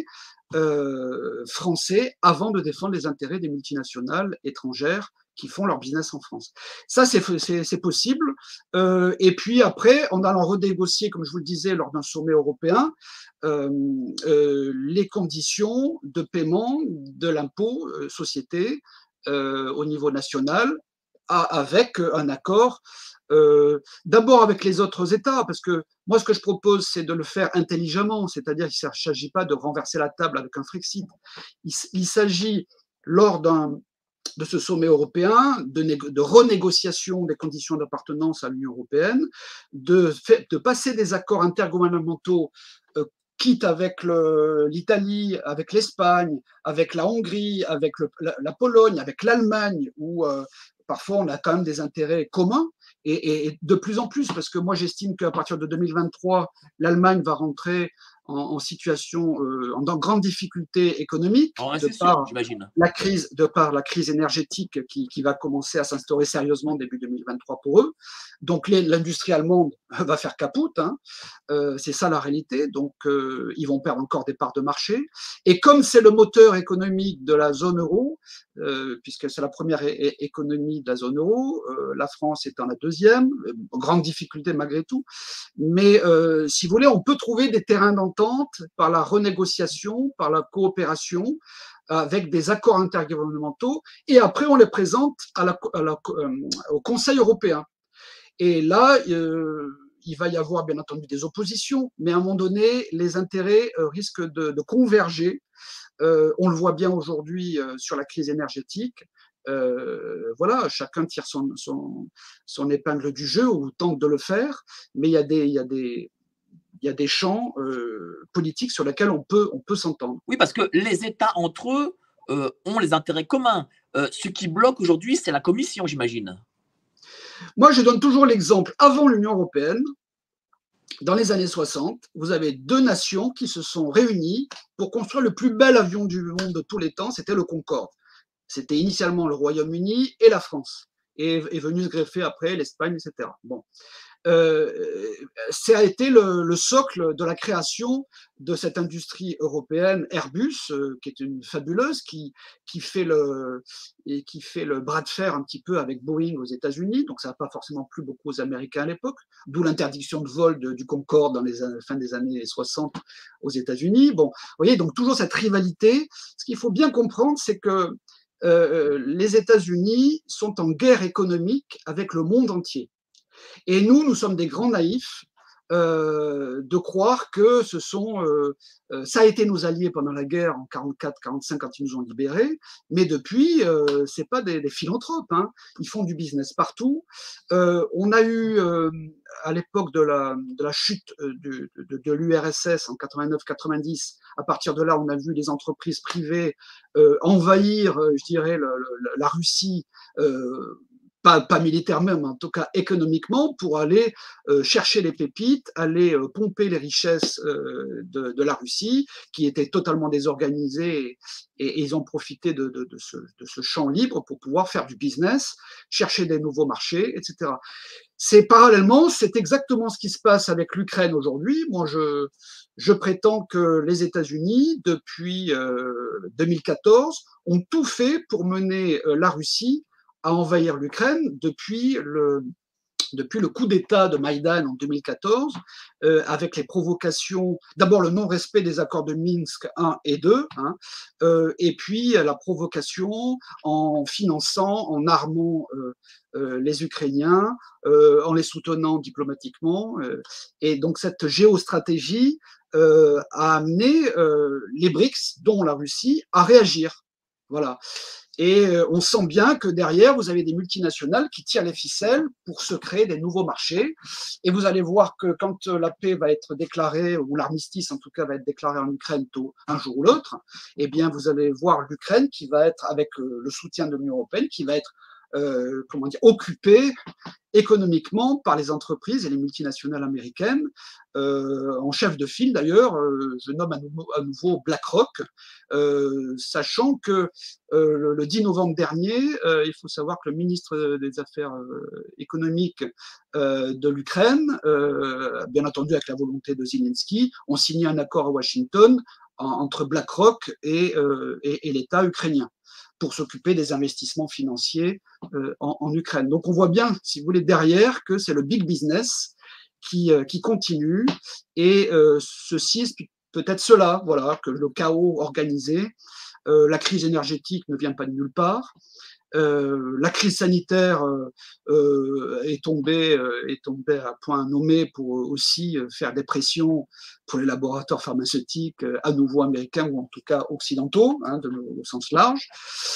euh, français avant de défendre les intérêts des multinationales étrangères qui font leur business en France. Ça, c'est possible. Euh, et puis après, en allant renégocier, comme je vous le disais, lors d'un sommet européen, euh, euh, les conditions de paiement de l'impôt euh, société euh, au niveau national, à, avec un accord euh, d'abord avec les autres États, parce que moi, ce que je propose, c'est de le faire intelligemment, c'est-à-dire qu'il ne s'agit pas de renverser la table avec un Frexit. Il, il s'agit, lors d'un de ce sommet européen, de, de renégociation des conditions d'appartenance à l'Union européenne, de, fait, de passer des accords intergouvernementaux, euh, quitte avec l'Italie, avec l'Espagne, avec la Hongrie, avec le, la, la, Pologne, avec l'Allemagne, où euh, parfois on a quand même des intérêts communs, et, et de plus en plus, parce que moi j'estime qu'à partir de deux mille vingt-trois, l'Allemagne va rentrer en, en situation, euh, en, en grande difficulté économique, en de par j'imagine. la crise, de par la crise énergétique qui, qui va commencer à s'instaurer sérieusement début deux mille vingt-trois pour eux. Donc l'industrie allemande va faire capote, hein. euh, c'est ça la réalité. Donc euh, ils vont perdre encore des parts de marché. Et comme c'est le moteur économique de la zone euro, euh, puisque c'est la première é économie de la zone euro, euh, la France étant la deuxième, euh, grande difficulté malgré tout. Mais euh, si vous voulez, on peut trouver des terrains d'entente par la renégociation, par la coopération, avec des accords intergouvernementaux, et après on les présente à la, à la, euh, au Conseil européen. Et là, euh, il va y avoir bien entendu des oppositions, mais à un moment donné, les intérêts euh, risquent de, de converger. Euh, on le voit bien aujourd'hui euh, sur la crise énergétique. Euh, voilà, chacun tire son, son, son épingle du jeu ou tente de le faire, mais il y a des, il y a des, il y a des champs euh, politiques sur lesquels on peut, on peut s'entendre. Oui, parce que les États entre eux euh, ont les intérêts communs. Euh, ce qui bloque aujourd'hui, c'est la Commission, j'imagine. Moi, je donne toujours l'exemple. Avant l'Union européenne, dans les années soixante, vous avez deux nations qui se sont réunies pour construire le plus bel avion du monde de tous les temps, c'était le Concorde. C'était initialement le Royaume-Uni et la France. Et est venu se greffer après l'Espagne, et cetera. Bon. Euh, ça a été le, le socle de la création de cette industrie européenne Airbus, euh, qui est une fabuleuse, qui, qui, fait le, et qui fait le bras de fer un petit peu avec Boeing aux États-Unis. Donc ça n'a pas forcément plu beaucoup aux Américains à l'époque, d'où l'interdiction de vol de, du Concorde dans les fin des années soixante aux États-Unis. Bon, vous voyez, donc toujours cette rivalité. Ce qu'il faut bien comprendre, c'est que euh, les États-Unis sont en guerre économique avec le monde entier. Et nous, nous sommes des grands naïfs euh, de croire que ce sont, euh, euh, ça a été nos alliés pendant la guerre en quarante-quatre quarante-cinq quand ils nous ont libérés, mais depuis, euh, c'est pas des, des philanthropes, hein. Ils font du business partout. Euh, on a eu, euh, à l'époque de la, de la chute de, de, de l'U R S S en quatre-vingt-neuf quatre-vingt-dix, à partir de là, on a vu les entreprises privées euh, envahir, je dirais, le, le, la Russie, euh, Pas, pas militairement, mais en tout cas économiquement, pour aller euh, chercher les pépites, aller euh, pomper les richesses euh, de, de la Russie, qui était totalement désorganisée, et, et ils ont profité de, de, de, ce, de ce champ libre pour pouvoir faire du business, chercher des nouveaux marchés, et cetera. C'est parallèlement, c'est exactement ce qui se passe avec l'Ukraine aujourd'hui. Moi, je, je prétends que les États-Unis, depuis euh, deux mille quatorze, ont tout fait pour mener euh, la Russie à envahir l'Ukraine depuis le, depuis le coup d'État de Maïdan en deux mille quatorze, euh, avec les provocations, d'abord le non-respect des accords de Minsk un et deux, hein, euh, et puis la provocation en finançant, en armant euh, euh, les Ukrainiens, euh, en les soutenant diplomatiquement. Euh, et donc cette géostratégie euh, a amené euh, les BRICS, dont la Russie, à réagir. Voilà. Et on sent bien que derrière, vous avez des multinationales qui tirent les ficelles pour se créer des nouveaux marchés. Et vous allez voir que quand la paix va être déclarée, ou l'armistice en tout cas va être déclaré en Ukraine tôt, un jour ou l'autre, eh bien vous allez voir l'Ukraine qui va être, avec le soutien de l'Union européenne, qui va être euh, comment dire, occupée économiquement par les entreprises et les multinationales américaines. Euh, en chef de file d'ailleurs, euh, je nomme à nouveau, à nouveau BlackRock, euh, sachant que euh, le, le dix novembre dernier, euh, il faut savoir que le ministre des Affaires euh, économiques euh, de l'Ukraine, euh, bien entendu avec la volonté de Zelensky, ont signé un accord à Washington en, entre BlackRock et, euh, et, et l'État ukrainien, pour s'occuper des investissements financiers euh, en, en Ukraine. Donc on voit bien, si vous voulez, derrière que c'est le big business qui, euh, qui continue, et euh, ceci explique peut-être cela, voilà, que le chaos organisé, euh, la crise énergétique ne vient pas de nulle part, euh, la crise sanitaire euh, est, tombée, euh, est tombée à point nommé pour aussi faire des pressions pour les laboratoires pharmaceutiques à nouveau américains ou en tout cas occidentaux, hein, de, au sens large.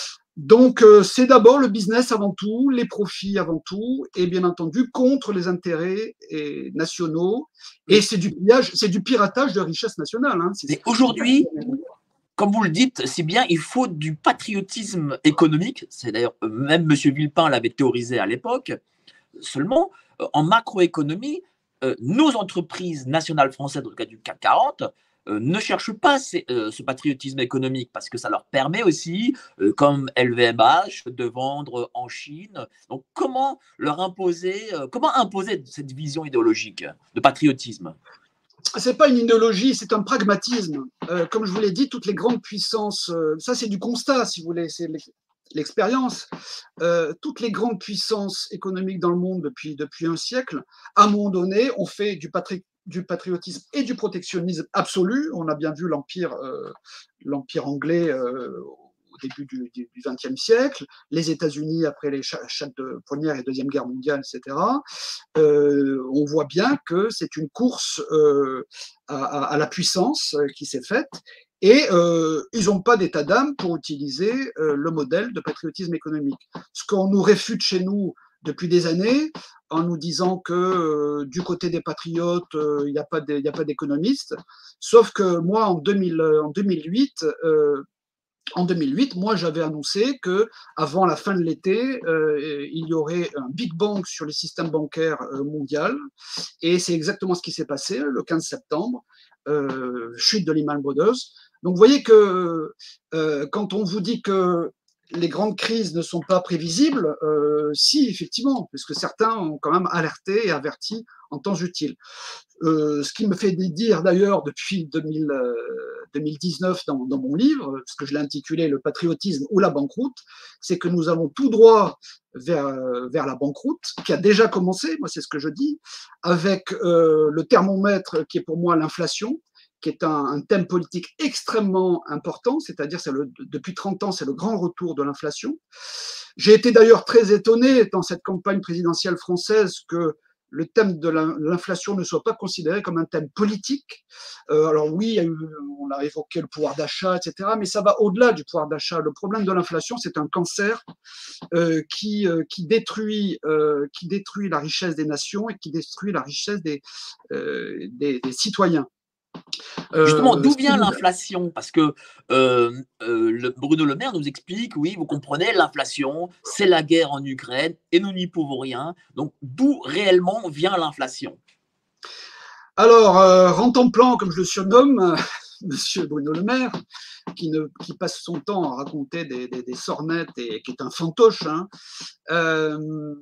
Donc euh, c'est d'abord le business avant tout, les profits avant tout, et bien entendu contre les intérêts et, nationaux. Et c'est du pillage, c'est du piratage de richesses nationales. Hein. Mais aujourd'hui, comme vous le dites, si bien, il faut du patriotisme économique. C'est d'ailleurs, même M. Villepin l'avait théorisé à l'époque. Seulement, en macroéconomie, euh, nos entreprises nationales françaises, dans le cas du C A C quarante, euh, ne cherchent pas ces, euh, ce patriotisme économique parce que ça leur permet aussi, euh, comme L V M H, de vendre en Chine. Donc, comment leur imposer, euh, comment imposer cette vision idéologique de patriotisme? C'est pas une idéologie, c'est un pragmatisme. Euh, comme je vous l'ai dit, toutes les grandes puissances, euh, ça c'est du constat, si vous voulez, c'est l'expérience. Euh, toutes les grandes puissances économiques dans le monde depuis, depuis un siècle, à un moment donné, ont fait du, patri du patriotisme et du protectionnisme absolu. On a bien vu l'empire euh, l'empire anglais euh, au début du vingtième siècle, les États-Unis après les chaque de Première et Deuxième Guerre mondiale, et cetera. Euh, on voit bien que c'est une course euh, à, à, la puissance euh, qui s'est faite, et euh, ils n'ont pas d'état d'âme pour utiliser euh, le modèle de patriotisme économique. Ce qu'on nous réfute chez nous depuis des années, en nous disant que euh, du côté des patriotes, il euh, n'y a pas d'économistes, sauf que moi, en, deux mille, en deux mille huit, euh, En deux mille huit, moi, j'avais annoncé que avant la fin de l'été, euh, il y aurait un Big Bang sur les systèmes bancaires euh, mondial, et c'est exactement ce qui s'est passé le quinze septembre, euh, chute de Lehman Brothers. Donc, vous voyez que euh, quand on vous dit que les grandes crises ne sont pas prévisibles, euh, si, effectivement, parce que certains ont quand même alerté et averti en temps utile. Euh, ce qui me fait dire d'ailleurs depuis deux mille, euh, deux mille dix-neuf dans, dans mon livre, parce que je l'ai intitulé Le patriotisme ou la banqueroute, c'est que nous allons tout droit vers, vers la banqueroute, qui a déjà commencé, moi c'est ce que je dis, avec euh, le thermomètre qui est pour moi l'inflation, qui est un, un thème politique extrêmement important, c'est-à-dire c'est le, depuis trente ans, c'est le grand retour de l'inflation. J'ai été d'ailleurs très étonné dans cette campagne présidentielle française que le thème de l'inflation ne soit pas considéré comme un thème politique. Euh, alors oui, il y a eu, on a évoqué le pouvoir d'achat, et cetera, mais ça va au-delà du pouvoir d'achat. Le problème de l'inflation, c'est un cancer euh, qui, euh, qui, détruit, euh, qui détruit la richesse des nations et qui détruit la richesse des, euh, des, des citoyens. Justement, d'où vient l'inflation? Parce que euh, euh, le, Bruno Le Maire nous explique, oui, vous comprenez, l'inflation, c'est la guerre en Ukraine et nous n'y pouvons rien. Donc, d'où réellement vient l'inflation? Alors, euh, Rantanplan, comme je le surnomme, Monsieur Bruno Le Maire, qui, ne, qui passe son temps à raconter des, des, des sornettes et qui est un fantoche, hein, euh,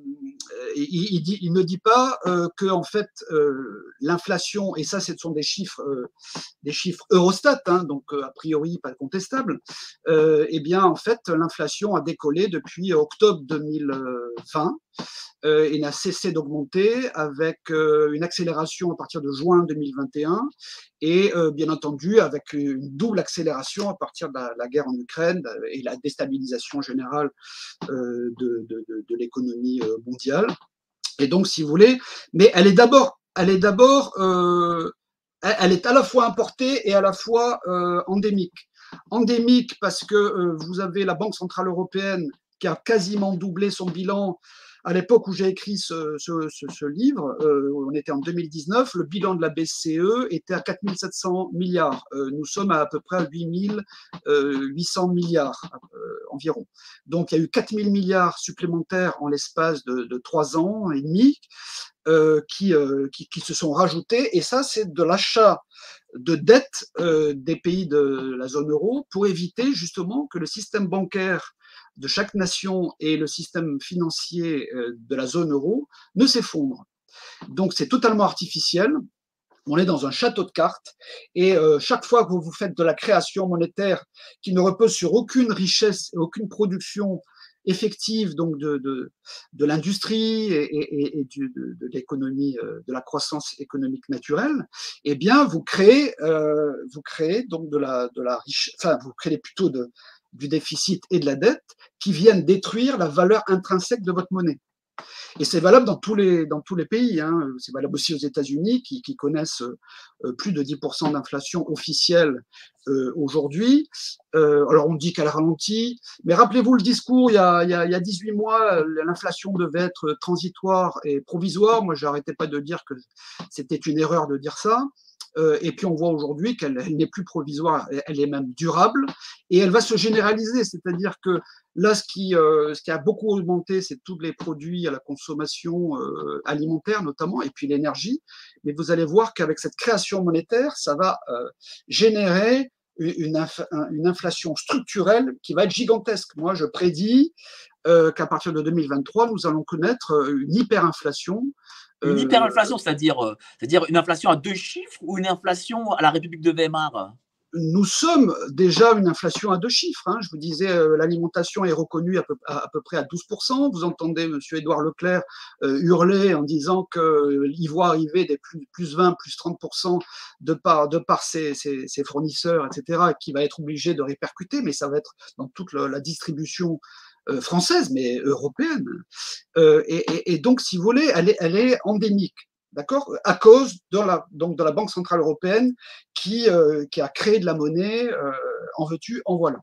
il, il, dit, il ne dit pas euh, que en fait euh, l'inflation, et ça ce sont des chiffres, euh, des chiffres Eurostat, hein, donc euh, a priori pas contestable, euh, eh bien en fait l'inflation a décollé depuis octobre deux mille vingt. Euh, et n'a cessé d'augmenter avec euh, une accélération à partir de juin deux mille vingt et un et euh, bien entendu avec une double accélération à partir de la, la guerre en Ukraine et la déstabilisation générale euh, de, de, de, de l'économie mondiale. Et donc, si vous voulez, mais elle est d'abord, elle est d'abord, euh, elle est à la fois importée et à la fois euh, endémique. Endémique parce que euh, vous avez la Banque centrale européenne qui a quasiment doublé son bilan. À l'époque où j'ai écrit ce, ce, ce, ce livre, euh, on était en deux mille dix-neuf, le bilan de la B C E était à quatre mille sept cents milliards. Euh, nous sommes à à peu près à huit mille huit cents milliards euh, environ. Donc il y a eu quatre mille milliards supplémentaires en l'espace de trois ans et demi euh, qui, euh, qui, qui se sont rajoutés. Et ça, c'est de l'achat de dettes euh, des pays de la zone euro pour éviter justement que le système bancaire de chaque nation et le système financier de la zone euro ne s'effondrent. Donc c'est totalement artificiel. On est dans un château de cartes et euh, chaque fois que vous faites de la création monétaire qui ne repose sur aucune richesse et aucune production effective donc de, de, de l'industrie et, et, et du, de, de l'économie, de la croissance économique naturelle, eh bien vous créez, euh, vous créez donc de la, de la richesse, enfin vous créez plutôt de, du déficit et de la dette qui viennent détruire la valeur intrinsèque de votre monnaie. Et c'est valable dans tous les, dans tous les pays. Hein. C'est valable aussi aux États-Unis qui, qui connaissent euh, plus de dix pour cent d'inflation officielle euh, aujourd'hui. Euh, alors on dit qu'elle ralentit, mais rappelez-vous le discours il y a, il y a, il y a dix-huit mois, l'inflation devait être transitoire et provisoire. Moi, j'arrêtais pas de dire que c'était une erreur de dire ça. Euh, et puis on voit aujourd'hui qu'elle n'est plus provisoire, elle est même durable et elle va se généraliser, c'est-à-dire que là ce qui, euh, ce qui a beaucoup augmenté, c'est tous les produits à la consommation euh, alimentaire notamment et puis l'énergie, mais vous allez voir qu'avec cette création monétaire, ça va euh, générer une, inf une inflation structurelle qui va être gigantesque. Moi je prédis euh, qu'à partir de deux mille vingt-trois, nous allons connaître une hyperinflation. Une hyperinflation, c'est-à-dire c'est-à-dire une inflation à deux chiffres ou une inflation à la République de Weimar? Nous sommes déjà une inflation à deux chiffres. Hein. Je vous disais, euh, l'alimentation est reconnue à peu, à, à peu près à douze pour cent. Vous entendez M. Édouard Leclerc euh, hurler en disant qu'il euh, voit arriver des plus, plus vingt, plus trente pour cent de par, de par ses, ses, ses fournisseurs, et cetera, qui va être obligé de répercuter, mais ça va être dans toute la, la distribution euh, française, mais européenne. Euh, et, et, et donc, si vous voulez, elle est, elle est endémique. D'accord, à cause de la, donc de la Banque centrale européenne qui, euh, qui a créé de la monnaie, euh, en veux-tu, en voilà.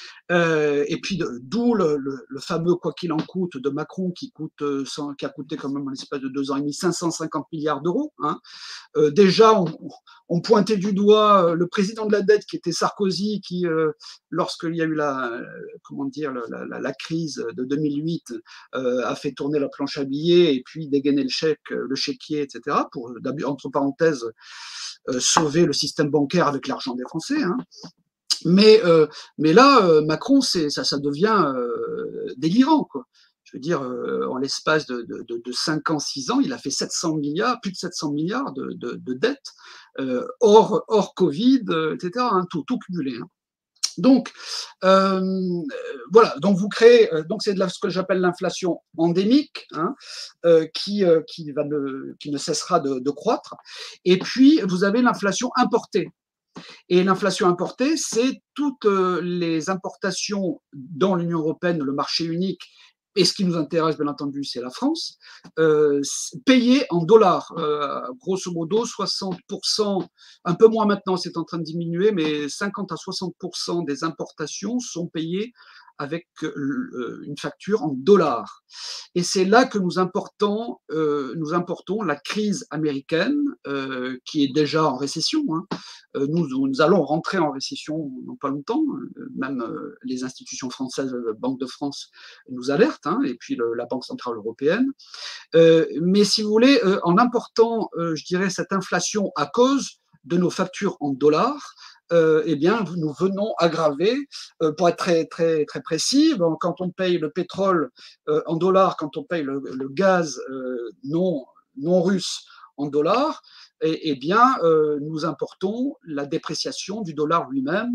Euh, et puis d'où le, le, le fameux quoi qu'il en coûte de Macron qui coûte cent, qui a coûté quand même en l'espace de deux ans et demi cinq cent cinquante milliards d'euros. Hein. Euh, déjà, on, on pointait du doigt le président de la dette qui était Sarkozy, qui, euh, lorsqu'il y a eu la, comment dire, la, la, la crise de deux mille huit, euh, a fait tourner la planche à billets et puis dégainer le chèque, le chéquier, et cetera, pour, entre parenthèses, euh, sauver le système bancaire avec l'argent des Français. Hein. Mais, euh, mais là, euh, Macron, ça, ça devient euh, délirant, quoi. Je veux dire, euh, en l'espace de, de, de, de cinq ans, six ans, il a fait sept cents milliards, plus de sept cents milliards de, de, de dettes, euh, hors, hors Covid, euh, et cetera, hein, tout, tout cumulé. Hein. Donc, euh, voilà, donc vous créez, donc c'est de la, ce que j'appelle l'inflation endémique, hein, euh, qui, euh, qui, va ne, qui ne cessera de, de croître. Et puis, vous avez l'inflation importée. Et l'inflation importée, c'est toutes les importations dans l'Union européenne, le marché unique, et ce qui nous intéresse bien entendu, c'est la France, euh, payés en dollars. Euh, grosso modo, soixante pour cent, un peu moins maintenant, c'est en train de diminuer, mais cinquante à soixante pour cent des importations sont payées avec euh, une facture en dollars. Et c'est là que nous importons, euh, nous importons la crise américaine, euh, qui est déjà en récession. Hein. Euh, nous, nous allons rentrer en récession dans pas longtemps. Même euh, les institutions françaises, la Banque de France, nous alertent, hein, et puis le, la Banque centrale européenne. Euh, mais si vous voulez, euh, en important, euh, je dirais, cette inflation à cause de nos factures en dollars, Euh, eh bien, nous venons aggraver, euh, pour être très, très, très précis, bon, quand on paye le pétrole euh, en dollars, quand on paye le, le gaz euh, non, non russe en dollars, eh, eh bien, euh, nous importons la dépréciation du dollar lui-même.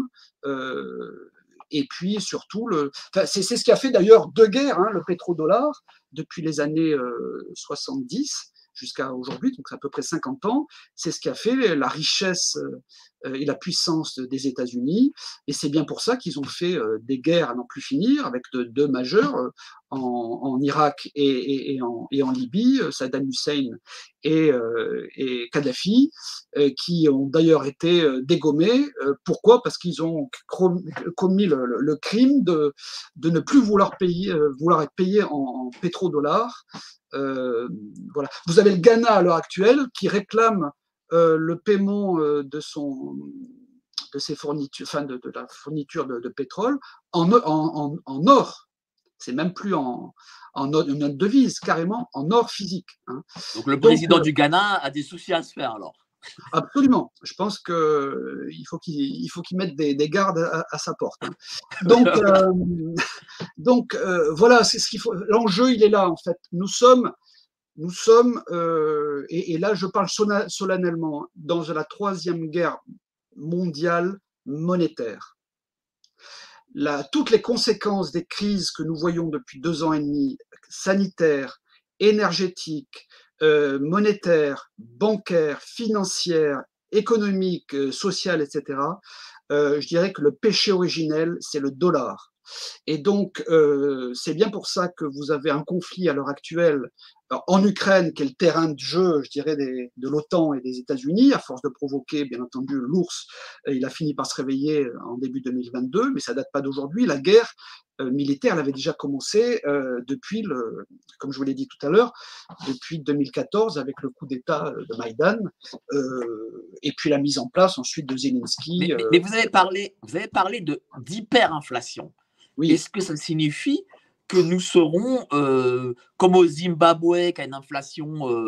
Euh, et puis surtout, le... enfin, c'est, c'est ce qui a fait d'ailleurs deux guerres, hein, le pétrodollar, depuis les années euh, soixante-dix jusqu'à aujourd'hui, donc à peu près cinquante ans, c'est ce qui a fait la richesse euh, et la puissance des États-Unis, et c'est bien pour ça qu'ils ont fait euh, des guerres à n'en plus finir, avec de, deux majeurs, euh, en, en Irak et, et, et, en, et en Libye, Saddam Hussein et, euh, et Kadhafi, euh, qui ont d'ailleurs été euh, dégommés. Euh, pourquoi? Parce qu'ils ont commis le, le, le crime de, de ne plus vouloir payer, euh, vouloir être payés en, en pétrodollars. Euh, voilà. Vous avez le Ghana à l'heure actuelle qui réclame euh, le paiement euh, de son de ses fournitures, enfin de, de la fourniture de, de pétrole en, en, en, en or. C'est même plus en, en une devise, carrément en or physique. Hein. Donc le président Donc, du Ghana a des soucis à se faire alors. Absolument. Je pense qu'il faut qu'il il faut qu'il mette des, des gardes à, à sa porte. Hein. Donc, euh, donc euh, voilà, c'est ce qu'il faut. L'enjeu, il est là en fait. Nous sommes, nous sommes, euh, et, et là, je parle solennellement dans la troisième guerre mondiale monétaire. La, toutes les conséquences des crises que nous voyons depuis deux ans et demi, sanitaires, énergétiques, euh, monétaires, bancaires, financières, économiques, euh, sociales, et cetera, euh, je dirais que le péché originel, c'est le dollar. Et donc, euh, c'est bien pour ça que vous avez un conflit à l'heure actuelle en Ukraine, qui est le terrain de jeu, je dirais, des, de l'OTAN et des États-Unis, à force de provoquer, bien entendu, l'ours. Il a fini par se réveiller en début deux mille vingt-deux, mais ça date pas d'aujourd'hui. La guerre euh, militaire, elle avait déjà commencé euh, depuis, le, comme je vous l'ai dit tout à l'heure, depuis deux mille quatorze, avec le coup d'État de Maïdan, euh, et puis la mise en place ensuite de Zelensky. Mais, mais, mais vous avez parlé, vous avez parlé de, d'hyperinflation. Oui. Est-ce que ça signifie que nous serons euh, comme au Zimbabwe, qui a une inflation, euh,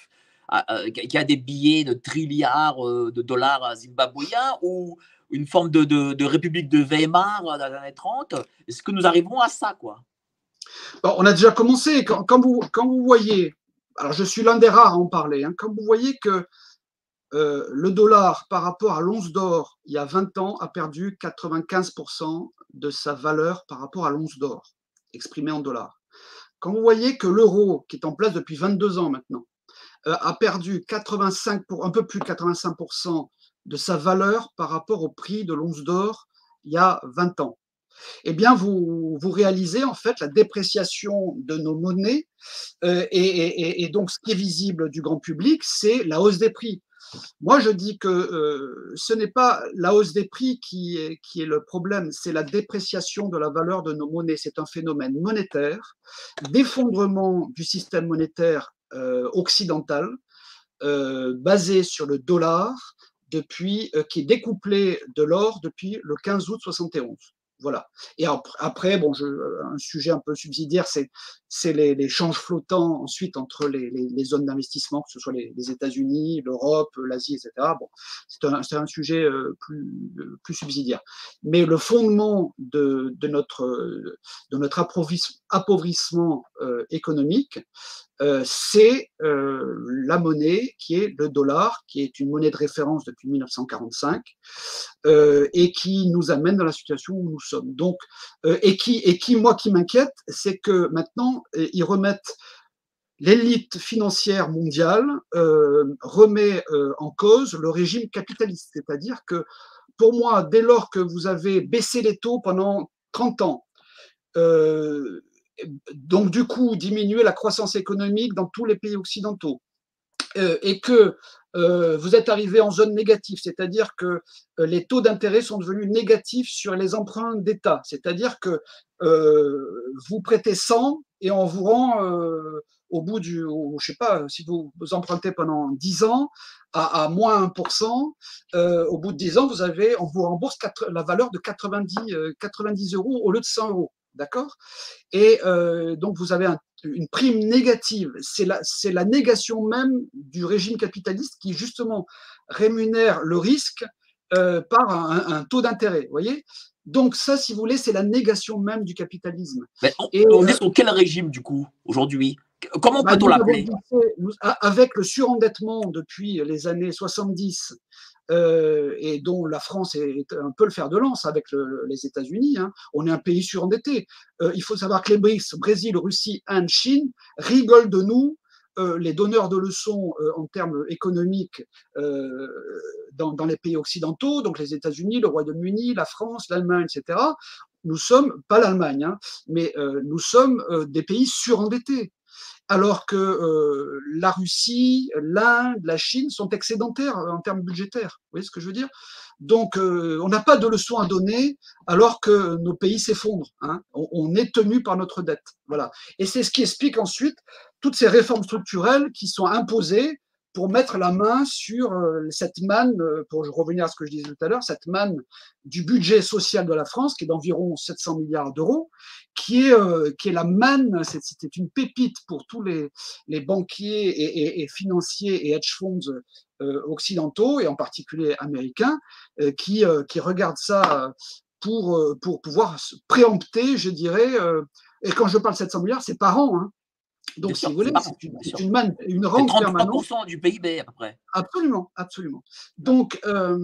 euh, qui a des billets de trilliards euh, de dollars zimbabwéens, ou une forme de, de, de république de Weimar dans les années trente? Est-ce que nous arriverons à ça, quoi? Bon, on a déjà commencé. Quand, quand, vous, quand vous voyez, alors je suis l'un des rares à en parler, hein, quand vous voyez que euh, le dollar par rapport à l'once d'or, il y a vingt ans, a perdu quatre-vingt-quinze pour cent de sa valeur par rapport à l'once d'or, exprimée en dollars. Quand vous voyez que l'euro, qui est en place depuis vingt-deux ans maintenant, euh, a perdu quatre-vingt-cinq pour, un peu plus de quatre-vingt-cinq pour cent de sa valeur par rapport au prix de l'once d'or il y a vingt ans, eh bien, vous, vous réalisez en fait la dépréciation de nos monnaies, euh, et, et, et donc ce qui est visible du grand public, c'est la hausse des prix. Moi, je dis que euh, ce n'est pas la hausse des prix qui est, qui est le problème, c'est la dépréciation de la valeur de nos monnaies. C'est un phénomène monétaire, d'effondrement du système monétaire euh, occidental, euh, basé sur le dollar, depuis, euh, qui est découplé de l'or depuis le quinze août soixante et onze. Voilà. Et après, bon, je, un sujet un peu subsidiaire, c'est, c'est les, les changes flottants ensuite entre les, les, les zones d'investissement, que ce soit les, les États-Unis, l'Europe, l'Asie, et cetera. Bon, c'est un, c'est un sujet plus, plus subsidiaire. Mais le fondement de, de notre, de notre appauvrissement euh, économique, Euh, c'est euh, la monnaie qui est le dollar, qui est une monnaie de référence depuis mille neuf cent quarante-cinq, euh, et qui nous amène dans la situation où nous sommes. Donc, euh, et qui, et qui, moi, qui m'inquiète, c'est que maintenant, ils remettent l'élite financière mondiale euh, remet euh, en cause le régime capitaliste, c'est-à-dire que pour moi, dès lors que vous avez baissé les taux pendant trente ans, euh, donc du coup diminuer la croissance économique dans tous les pays occidentaux. Euh, et que euh, vous êtes arrivé en zone négative, c'est-à-dire que euh, les taux d'intérêt sont devenus négatifs sur les emprunts d'État, c'est-à-dire que euh, vous prêtez cent et on vous rend euh, au bout du, au, je sais pas, si vous, vous empruntez pendant dix ans à, à moins un pour cent, euh, au bout de dix ans, vous avez, on vous rembourse quatre, la valeur de quatre-vingt-dix, euh, quatre-vingt-dix euros au lieu de cent euros, d'accord? Et euh, donc vous avez un, une prime négative. C'est la, c'est la négation même du régime capitaliste qui justement rémunère le risque euh, par un, un taux d'intérêt. Vous voyez? Donc ça, si vous voulez, c'est la négation même du capitalisme. Mais on, Et on est euh, sur quel régime du coup aujourd'hui? Comment bah, peut-on nous avons l'appeler? glissé, nous, avec le surendettement depuis les années soixante-dix, euh, et dont la France est un peu le fer de lance avec le, les États-Unis, hein. On est un pays surendetté. Euh, il faut savoir que les BRICS, Brésil, Russie, Inde, Chine, rigolent de nous, euh, les donneurs de leçons euh, en termes économiques euh, dans, dans les pays occidentaux, donc les États-Unis, le Royaume-Uni, la France, l'Allemagne, et cetera. Nous sommes, pas l'Allemagne, hein, mais euh, nous sommes euh, des pays surendettés, alors que euh, la Russie, l'Inde, la Chine sont excédentaires en termes budgétaires. Vous voyez ce que je veux dire? Donc, euh, on n'a pas de leçons à donner alors que nos pays s'effondrent, hein. On, on est tenu par notre dette. Voilà. Et c'est ce qui explique ensuite toutes ces réformes structurelles qui sont imposées pour mettre la main sur euh, cette manne, euh, pour revenir à ce que je disais tout à l'heure, cette manne du budget social de la France, qui est d'environ sept cents milliards d'euros, qui est, euh, qui est la manne, c'était une pépite pour tous les, les banquiers et, et, et financiers et hedge funds euh, occidentaux, et en particulier américains, euh, qui, euh, qui regardent ça pour, euh, pour pouvoir préempter, je dirais, euh, et quand je parle de sept cents milliards, c'est par an, hein. Bien Donc, si sûr, vous c'est voulez, marrant, c'est une, bien c'est sûr. une manne, une C'est rente trente-trois permanente. pour cent du P I B à peu près. Absolument, absolument. Donc, euh,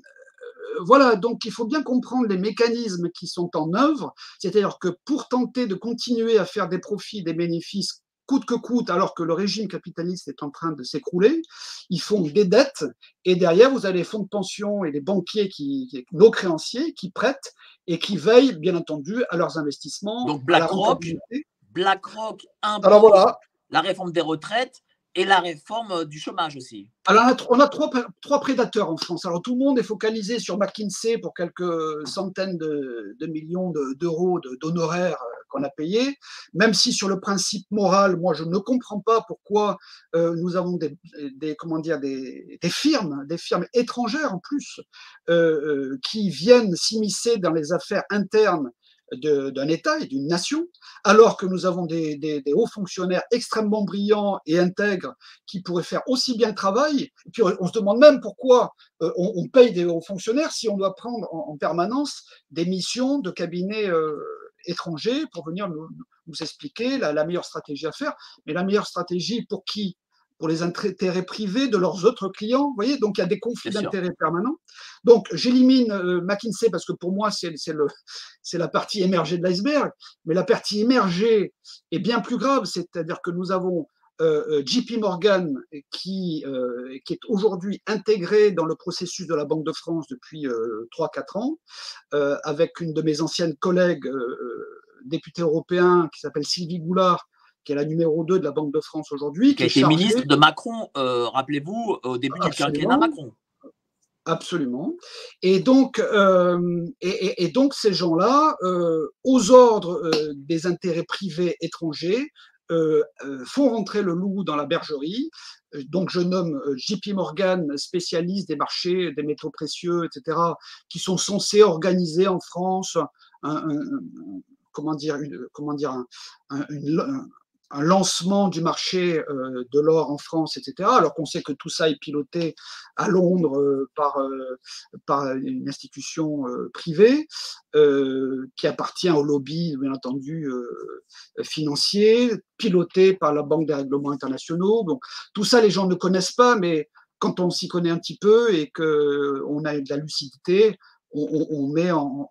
voilà, donc il faut bien comprendre les mécanismes qui sont en œuvre, c'est-à-dire que pour tenter de continuer à faire des profits, des bénéfices, coûte que coûte, alors que le régime capitaliste est en train de s'écrouler, ils font des dettes, et derrière, vous avez les fonds de pension et les banquiers, qui, nos créanciers, qui prêtent et qui veillent, bien entendu, à leurs investissements, Donc à la BlackRock, rentabilité. BlackRock Alors impose voilà. la réforme des retraites et la réforme du chômage aussi. Alors, on a trois, trois prédateurs en France. Alors, tout le monde est focalisé sur McKinsey pour quelques centaines de, de millions d'euros de, d'honoraires qu'on a payés, même si sur le principe moral, moi, je ne comprends pas pourquoi euh, nous avons des, des, comment dire, des, des firmes, des firmes étrangères en plus, euh, euh, qui viennent s'immiscer dans les affaires internes d'un État et d'une nation, alors que nous avons des, des, des hauts fonctionnaires extrêmement brillants et intègres qui pourraient faire aussi bien le travail. Et puis on, on se demande même pourquoi euh, on, on paye des hauts fonctionnaires si on doit prendre en, en permanence des missions de cabinets euh, étrangers pour venir nous, nous expliquer la, la meilleure stratégie à faire. Mais la meilleure stratégie pour qui? Pour les intérêts privés de leurs autres clients, vous voyez, donc il y a des conflits d'intérêts permanents. Donc j'élimine euh, McKinsey parce que pour moi c'est la partie émergée de l'iceberg, mais la partie émergée est bien plus grave, c'est-à-dire que nous avons euh, J P Morgan qui, euh, qui est aujourd'hui intégré dans le processus de la Banque de France depuis euh, trois quatre ans, euh, avec une de mes anciennes collègues euh, députée européen qui s'appelle Sylvie Goulard, qui est la numéro deux de la Banque de France aujourd'hui, qui, qui a été chargée... ministre de Macron, euh, rappelez-vous, au début Absolument. du quinquennat Macron. Absolument. Et donc, euh, et, et, et donc ces gens-là, euh, aux ordres euh, des intérêts privés étrangers, euh, euh, font rentrer le loup dans la bergerie. Donc, je nomme J P Morgan, spécialiste des marchés des métaux précieux, et cetera, qui sont censés organiser en France un, un, un comment dire, une, comment dire, un, un, une, un lancement du marché euh, de l'or en France, et cetera, alors qu'on sait que tout ça est piloté à Londres euh, par, euh, par une institution euh, privée euh, qui appartient au lobby, bien entendu, euh, financier, piloté par la Banque des règlements internationaux. Donc, tout ça, les gens ne connaissent pas, mais quand on s'y connaît un petit peu et qu'on a de la lucidité, on, on, on met en,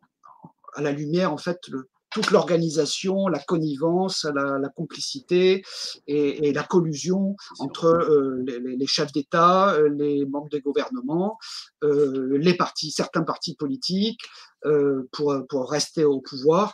à la lumière, en fait, le, toute l'organisation, la connivence, la, la complicité et, et, la collusion entre euh, les, les, chefs d'État, les membres des gouvernements, euh, les partis, certains partis politiques, euh, pour, pour rester au pouvoir.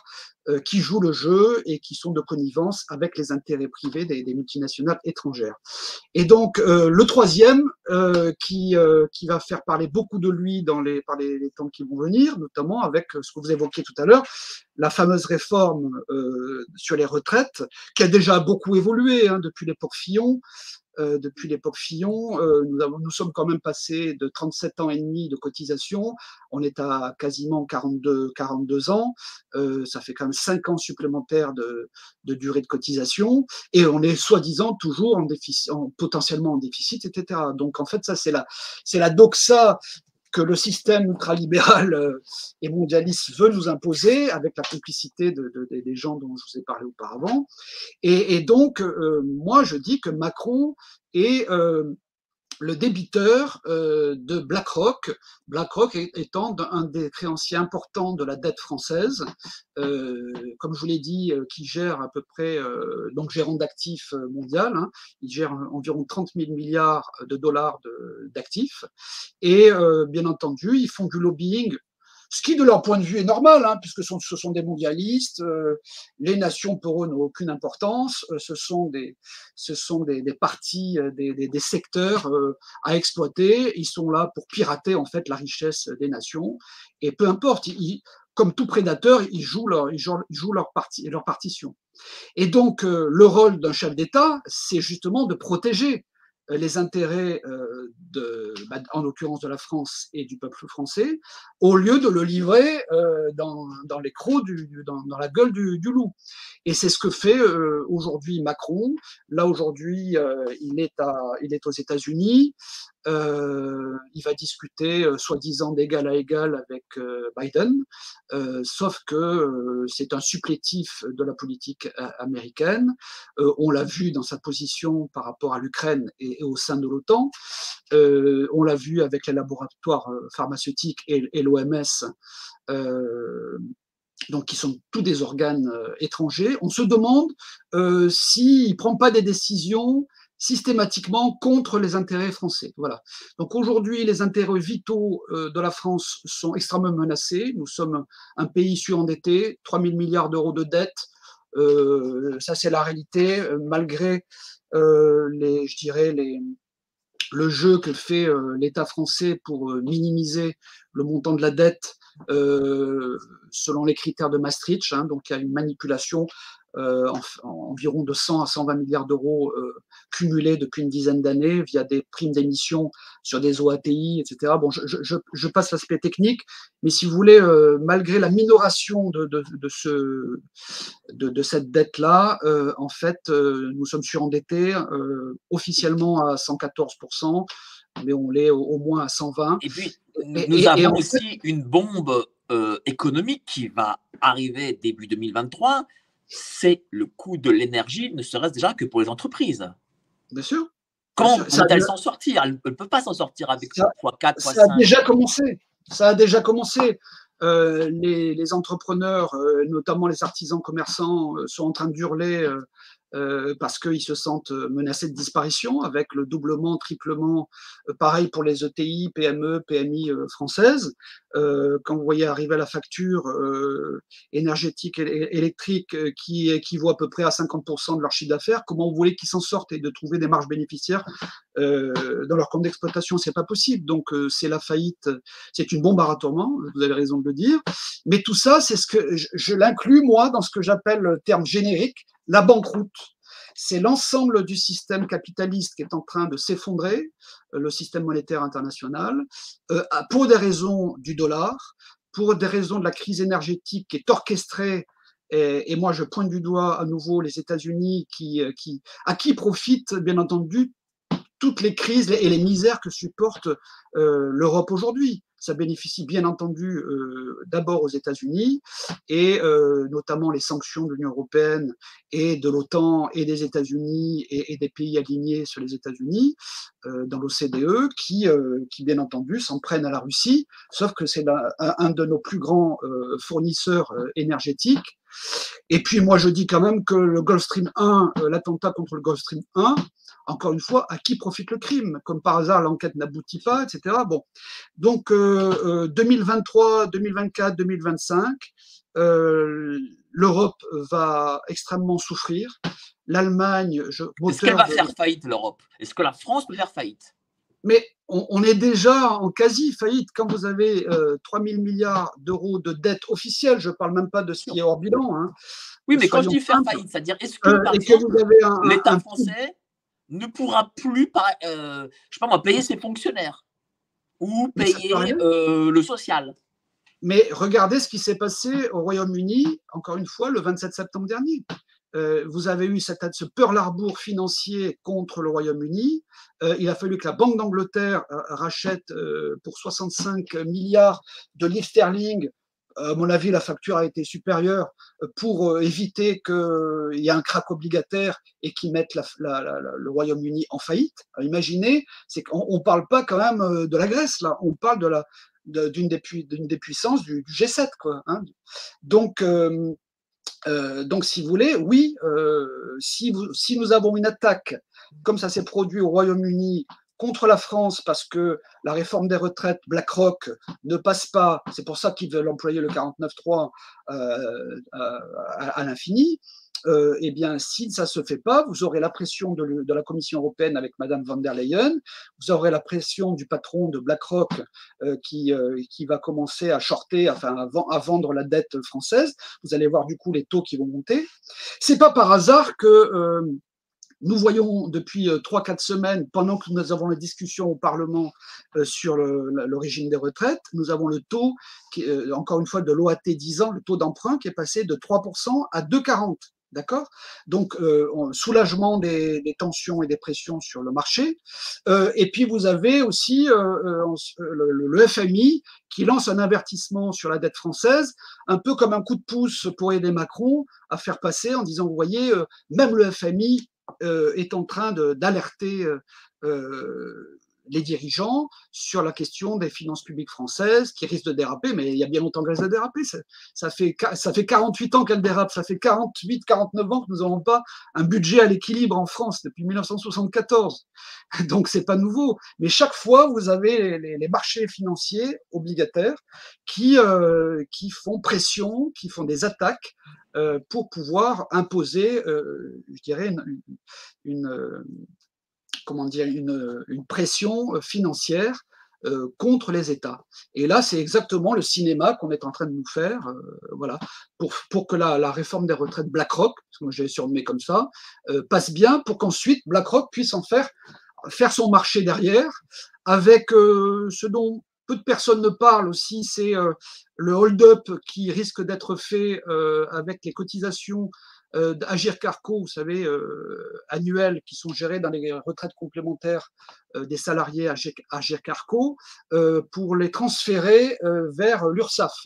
euh, qui jouent le jeu et qui sont de connivence avec les intérêts privés des, des multinationales étrangères. Et donc, euh, le troisième, euh, qui, euh, qui va faire parler beaucoup de lui dans les, par les, les temps qui vont venir, notamment avec ce que vous évoquiez tout à l'heure, la fameuse réforme euh, sur les retraites, qui a déjà beaucoup évolué hein, depuis l'époque Fillon. Euh, depuis l'époque Fillon, euh, nous, avons, nous sommes quand même passés de trente-sept ans et demi de cotisation, on est à quasiment quarante-deux, quarante-deux ans, euh, ça fait quand même cinq ans supplémentaires de, de durée de cotisation, et on est soi-disant toujours en déficit, en, potentiellement en déficit, et cetera. Donc en fait, ça c'est la, c'est la doxa que le système ultralibéral et mondialiste veut nous imposer avec la complicité de, de, de, des gens dont je vous ai parlé auparavant. Et, et donc, euh, moi, je dis que Macron est euh, le débiteur euh, de BlackRock, BlackRock étant un des créanciers importants de la dette française, euh, comme je vous l'ai dit, euh, qui gère à peu près, euh, donc gérant d'actifs mondial, hein, il gère environ trente mille milliards de dollars d'actifs, et euh, bien entendu, ils font du lobbying, ce qui, de leur point de vue, est normal, hein, puisque ce sont, ce sont des mondialistes, euh, les nations pour eux n'ont aucune importance, euh, ce sont des, ce sont des, des parties, des, des, des secteurs euh, à exploiter, ils sont là pour pirater en fait la richesse des nations, et peu importe, ils, comme tout prédateur, ils jouent leur, ils jouent, ils jouent leur, parti, leur partition. Et donc, euh, le rôle d'un chef d'État, c'est justement de protéger les intérêts, euh, de, bah, en l'occurrence de la France et du peuple français, au lieu de le livrer euh, dans, dans les crocs, du, dans, dans la gueule du, du loup. Et c'est ce que fait euh, aujourd'hui Macron. Là, aujourd'hui, euh, il, est à, il est aux États-Unis. Euh, il va discuter euh, soi-disant d'égal à égal avec euh, Biden, euh, sauf que euh, c'est un supplétif de la politique américaine. Euh, on l'a vu dans sa position par rapport à l'Ukraine et, et au sein de l'OTAN. Euh, on l'a vu avec les laboratoires pharmaceutiques et, et l'O M S. Euh, donc qui sont tous des organes euh, étrangers. On se demande euh, s'il ne prend pas des décisions systématiquement contre les intérêts français. Voilà. Donc aujourd'hui, les intérêts vitaux euh, de la France sont extrêmement menacés. Nous sommes un pays surendetté, trois mille milliards d'euros de dette. Euh, ça, c'est la réalité, euh, malgré euh, les, je dirais, les, le jeu que fait euh, l'État français pour euh, minimiser le montant de la dette euh, selon les critères de Maastricht. Hein, donc il y a une manipulation euh, en, en, environ de cent à cent vingt milliards d'euros euh, cumulés depuis une dizaine d'années via des primes d'émission sur des O A T I, et cetera. Bon, je, je, je passe l'aspect technique, mais si vous voulez, euh, malgré la minoration de, de, de, ce, de, de cette dette-là, euh, en fait, euh, nous sommes surendettés euh, officiellement à cent quatorze pour cent, mais on l'est au, au moins à cent vingt. Et puis, et, nous et, avons et aussi fait, une bombe euh, économique qui va arriver début deux mille vingt-trois, c'est le coût de l'énergie, ne serait-ce déjà que pour les entreprises. Bien sûr. Comment bien sûr, ça vont-elles s'en sortir? Elles ne peuvent pas s'en sortir avec ça, fois quatre, fois ça a cinq. déjà commencé. Ça a déjà commencé. Euh, les, les entrepreneurs, euh, notamment les artisans commerçants, euh, sont en train d'hurler euh, euh, parce qu'ils se sentent menacés de disparition avec le doublement, triplement, euh, pareil pour les E T I, P M E, P M I euh, françaises. Euh, quand vous voyez arriver la facture euh, énergétique et électrique euh, qui équivaut à peu près à cinquante pour cent de leur chiffre d'affaires, comment vous voulez qu'ils s'en sortent et de trouver des marges bénéficiaires euh, dans leur compte d'exploitation? C'est pas possible. Donc euh, c'est la faillite, c'est une bombe à retardement, vous avez raison de le dire. Mais tout ça, c'est ce que je, je l'inclus moi dans ce que j'appelle le terme générique, la banqueroute. C'est l'ensemble du système capitaliste qui est en train de s'effondrer, le système monétaire international, euh, pour des raisons du dollar, pour des raisons de la crise énergétique qui est orchestrée. Et, et moi, je pointe du doigt à nouveau les États-Unis, qui, qui, à qui profitent, bien entendu, toutes les crises et les misères que supporte euh, l'Europe aujourd'hui. Ça bénéficie bien entendu euh, d'abord aux États-Unis et euh, notamment les sanctions de l'Union européenne et de l'OTAN et des États-Unis et, et des pays alignés sur les États-Unis euh, dans l'O C D E qui, euh, qui bien entendu s'en prennent à la Russie, sauf que c'est un, un de nos plus grands euh, fournisseurs euh, énergétiques. Et puis moi je dis quand même que le Gulf Stream un, euh, l'attentat contre le Gulf Stream un, encore une fois, à qui profite le crime? Comme par hasard, l'enquête n'aboutit pas, et cetera. Bon, donc euh, deux mille vingt-trois, deux mille vingt-quatre, deux mille vingt-cinq, euh, l'Europe va extrêmement souffrir. L'Allemagne, je, est-ce qu'elle va de... faire faillite, l'Europe? Est-ce que la France peut faire faillite? Mais on, on est déjà en quasi faillite. Quand vous avez euh, trois mille milliards d'euros de dette officielle, je ne parle même pas de ce qui est hors bilan. Hein, oui, mais quand je dis faire simples, faillite, c'est-à-dire, est-ce que, euh, par et exemple, que vous avez un, l'État un, français ne pourra plus, par, euh, je sais pas moi, payer ses fonctionnaires ou payer euh, le social? Mais regardez ce qui s'est passé au Royaume-Uni, encore une fois, le vingt-sept septembre dernier. Euh, vous avez eu cette, ce Pearl Harbor financier contre le Royaume-Uni. Euh, il a fallu que la Banque d'Angleterre euh, rachète euh, pour soixante-cinq milliards de livres sterling. À mon avis, la facture a été supérieure pour euh, éviter qu'il y ait un krach obligataire et qu'ils mettent la, la, la, le Royaume-Uni en faillite. Alors, imaginez, c'est qu'on ne parle pas quand même de la Grèce, là. On parle de la, d'une des, des puissances du, du G sept, quoi. Hein. Donc, euh, euh, donc, si vous voulez, oui, euh, si, vous, si nous avons une attaque, comme ça s'est produit au Royaume-Uni, contre la France, parce que la réforme des retraites, BlackRock, ne passe pas, c'est pour ça qu'ils veulent employer le quarante-neuf trois euh, à, à l'infini, euh, eh bien, si ça ne se fait pas, vous aurez la pression de, de la Commission européenne avec Madame von der Leyen, vous aurez la pression du patron de BlackRock euh, qui, euh, qui va commencer à shorter, enfin à, à vendre la dette française. Vous allez voir du coup les taux qui vont monter. C'est pas par hasard que euh, nous voyons depuis trois quatre semaines, pendant que nous avons la discussion au Parlement euh, sur le, le régime des retraites, nous avons le taux, qui, euh, encore une fois, de l'O A T dix ans, le taux d'emprunt qui est passé de trois pour cent à deux virgule quarante. D'accord? Donc, euh, soulagement des, des tensions et des pressions sur le marché. Euh, et puis, vous avez aussi euh, euh, le, le F M I qui lance un avertissement sur la dette française, un peu comme un coup de pouce pour aider Macron à faire passer en disant, vous voyez, euh, même le F M I euh, est en train d'alerter euh, les dirigeants sur la question des finances publiques françaises qui risquent de déraper, mais il y a bien longtemps qu'elles ont dérapé. Ça, ça, fait, ça fait quarante-huit ans qu'elles dérapent, ça fait quarante-huit quarante-neuf ans que nous n'avons pas un budget à l'équilibre en France depuis mille neuf cent soixante-quatorze. Donc, c'est pas nouveau. Mais chaque fois, vous avez les, les marchés financiers obligataires qui, euh, qui font pression, qui font des attaques euh, pour pouvoir imposer, euh, je dirais, une, une, une comment dire, une, une pression financière euh, contre les États. Et là, c'est exactement le cinéma qu'on est en train de nous faire, euh, voilà, pour, pour que la, la réforme des retraites BlackRock, parce que moi je l'ai surnommé comme ça, euh, passe bien, pour qu'ensuite BlackRock puisse en faire, faire son marché derrière, avec euh, ce dont peu de personnes ne parlent aussi, c'est euh, le hold-up qui risque d'être fait euh, avec les cotisations euh, d'Agir Carco, vous savez, euh, annuelles qui sont gérées dans les retraites complémentaires euh, des salariés Agir, Agir Carco, euh, pour les transférer euh, vers l'URSSAF.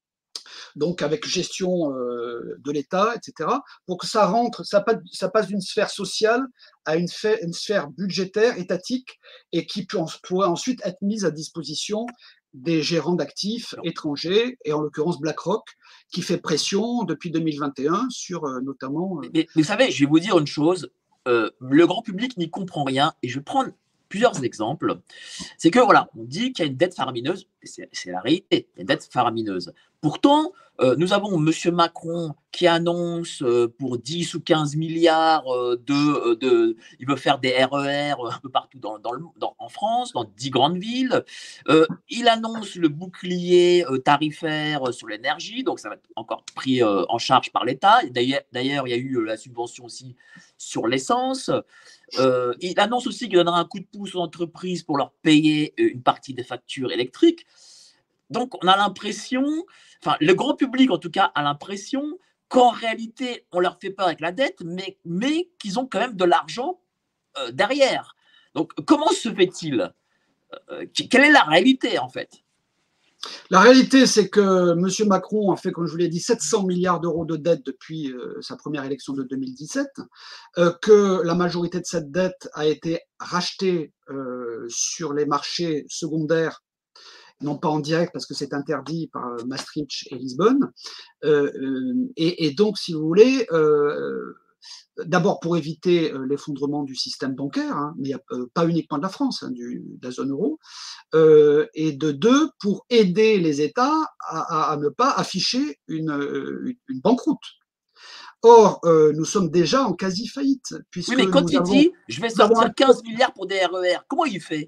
Donc avec gestion euh, de l'État, et cetera, pour que ça rentre, ça passe, ça passe d'une sphère sociale à une, fait, une sphère budgétaire, étatique, et qui peut, pourrait ensuite être mise à disposition des gérants d'actifs étrangers, et en l'occurrence BlackRock, qui fait pression depuis deux mille vingt et un sur euh, notamment… Euh... Mais, mais vous savez, je vais vous dire une chose, euh, le grand public n'y comprend rien, et je vais prendre plusieurs exemples. C'est que, voilà, on dit qu'il y a une dette faramineuse, c'est la réalité, il y a une dette faramineuse. Pourtant, euh, nous avons M. Macron qui annonce euh, pour dix ou quinze milliards euh, de, de… Il veut faire des R E R un peu partout dans, dans le, dans, en France, dans dix grandes villes. Euh, il annonce le bouclier euh, tarifaire sur l'énergie, donc ça va être encore pris euh, en charge par l'État. D'ailleurs, il y a eu la subvention aussi sur l'essence. Euh, il annonce aussi qu'il donnera un coup de pouce aux entreprises pour leur payer une partie des factures électriques. Donc, on a l'impression, enfin, le grand public en tout cas a l'impression qu'en réalité, on leur fait peur avec la dette, mais, mais qu'ils ont quand même de l'argent euh, derrière. Donc, comment se fait-il euh, Quelle est la réalité en fait? La réalité, c'est que M. Macron a fait, comme je vous l'ai dit, sept cents milliards d'euros de dette depuis euh, sa première élection de deux mille dix-sept, euh, que la majorité de cette dette a été rachetée euh, sur les marchés secondaires, non pas en direct parce que c'est interdit par Maastricht et Lisbonne. Euh, et, et donc, si vous voulez, euh, d'abord pour éviter l'effondrement du système bancaire, hein, mais euh, pas uniquement de la France, hein, du, de la zone euro, euh, et de deux, pour aider les États à, à, à ne pas afficher une, une banqueroute. Or, euh, nous sommes déjà en quasi-faillite. Oui, mais quand nous il avons, dit « je vais nous avons sortir un... quinze milliards pour des R E R », comment il fait?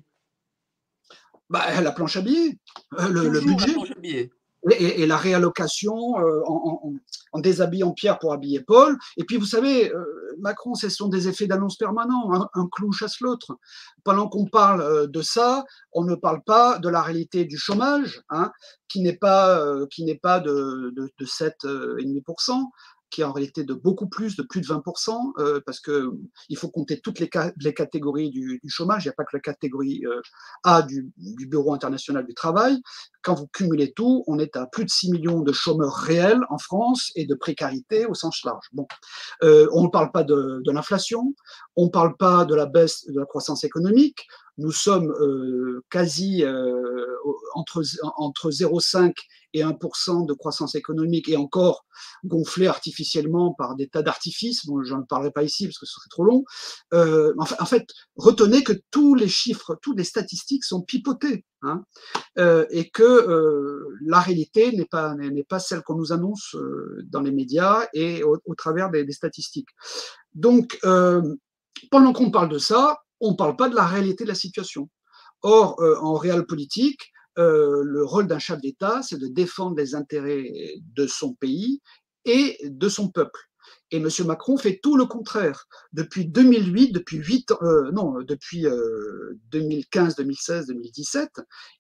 bah, la planche à billets, euh, le, le Toujours la budget. planche à billets. Et, et la réallocation euh, en, en, en déshabillant Pierre pour habiller Paul. Et puis, vous savez, euh, Macron, ce sont des effets d'annonce permanents. Un, un clou chasse l'autre. Pendant qu'on parle euh, de ça, on ne parle pas de la réalité du chômage, hein, qui n'est pas, euh, qui n'est pas de, de, de sept virgule cinq pour cent, qui est en réalité de beaucoup plus, de plus de vingt pour cent, euh, parce qu'il faut compter toutes les, les catégories du, du chômage, il n'y a pas que la catégorie euh, A du, du Bureau international du travail. Quand vous cumulez tout, on est à plus de six millions de chômeurs réels en France et de précarité au sens large. Bon. Euh, on ne parle pas de, de l'inflation, on ne parle pas de la baisse de la croissance économique. Nous sommes euh, quasi euh, entre, entre zéro virgule cinq et un pour cent de croissance économique, et encore gonflé artificiellement par des tas d'artifices. Bon, je n'en parlerai pas ici parce que ce serait trop long. Euh, en fait, retenez que tous les chiffres, toutes les statistiques sont pipotées, hein, euh, et que euh, la réalité n'est pas, n'est pas celle qu'on nous annonce euh, dans les médias et au, au travers des, des statistiques. Donc, euh, pendant qu'on parle de ça, on ne parle pas de la réalité de la situation. Or, euh, en réel politique, euh, le rôle d'un chef d'État, c'est de défendre les intérêts de son pays et de son peuple. Et M. Macron fait tout le contraire. Depuis deux mille huit, depuis huit, euh, non, depuis euh, deux mille quinze, deux mille seize, deux mille dix-sept,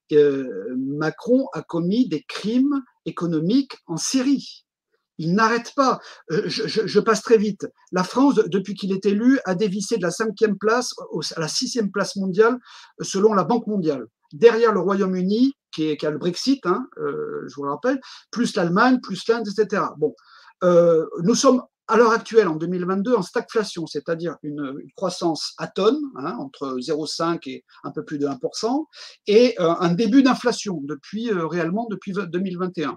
euh, Macron a commis des crimes économiques en série. Il n'arrête pas. Je, je, je, passe très vite. La France, depuis qu'il est élu, a dévissé de la cinquième place à la sixième place mondiale selon la Banque mondiale. Derrière le Royaume-Uni, qui, qui a le Brexit, hein, euh, je vous le rappelle, plus l'Allemagne, plus l'Inde, et cetera. Bon, euh, nous sommes à l'heure actuelle, en deux mille vingt-deux, en stagflation, c'est-à-dire une, une croissance atone, hein, entre zéro virgule cinq et un peu plus de un pour cent, et euh, un début d'inflation depuis euh, réellement depuis deux mille vingt et un.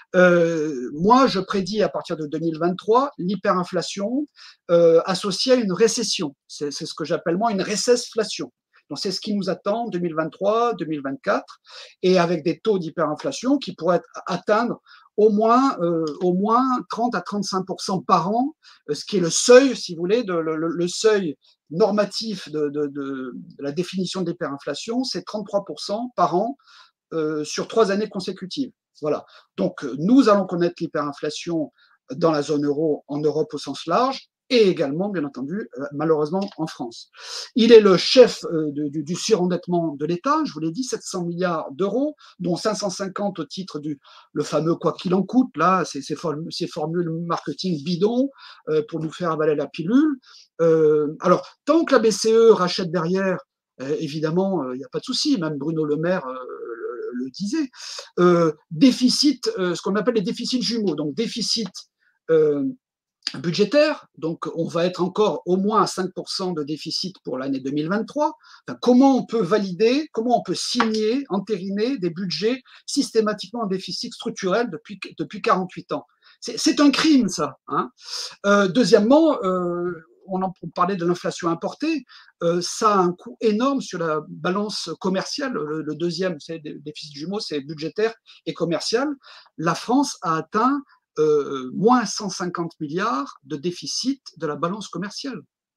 Euh, moi, je prédis à partir de deux mille vingt-trois l'hyperinflation euh, associée à une récession. C'est ce que j'appelle moi une récessflation. Donc, c'est ce qui nous attend en deux mille vingt-trois, deux mille vingt-quatre, et avec des taux d'hyperinflation qui pourraient atteindre au moins, euh, au moins trente à trente-cinq pour cent par an, ce qui est le seuil, si vous voulez, de, le, le seuil normatif de, de, de, de la définition de l'hyperinflation, c'est trente-trois pour cent par an euh, sur trois années consécutives. Voilà. Donc, nous allons connaître l'hyperinflation dans la zone euro, en Europe au sens large, et également, bien entendu, euh, malheureusement, en France. Il est le chef euh, de, du, du surendettement de l'État, je vous l'ai dit, sept cents milliards d'euros, dont cinq cent cinquante au titre du le fameux quoi qu'il en coûte, là, ces, ces, form ces formules marketing bidons euh, pour nous faire avaler la pilule. Euh, alors, tant que la B C E rachète derrière, euh, évidemment, il euh, n'y a pas de souci, même Bruno Le Maire euh, le, le disait. Euh, déficit, euh, ce qu'on appelle les déficits jumeaux, donc déficit euh, budgétaire, donc on va être encore au moins à cinq pour cent de déficit pour l'année deux mille vingt-trois. Enfin, comment on peut valider, comment on peut signer, entériner des budgets systématiquement en déficit structurel depuis, depuis quarante-huit ans? C'est un crime, ça. Hein. Euh, deuxièmement, euh, on, en, on parlait de l'inflation importée, euh, ça a un coût énorme sur la balance commerciale. Le, le deuxième, c'est déficit jumeau, c'est budgétaire et commercial. La France a atteint Euh, moins cent cinquante milliards de déficit de la balance commerciale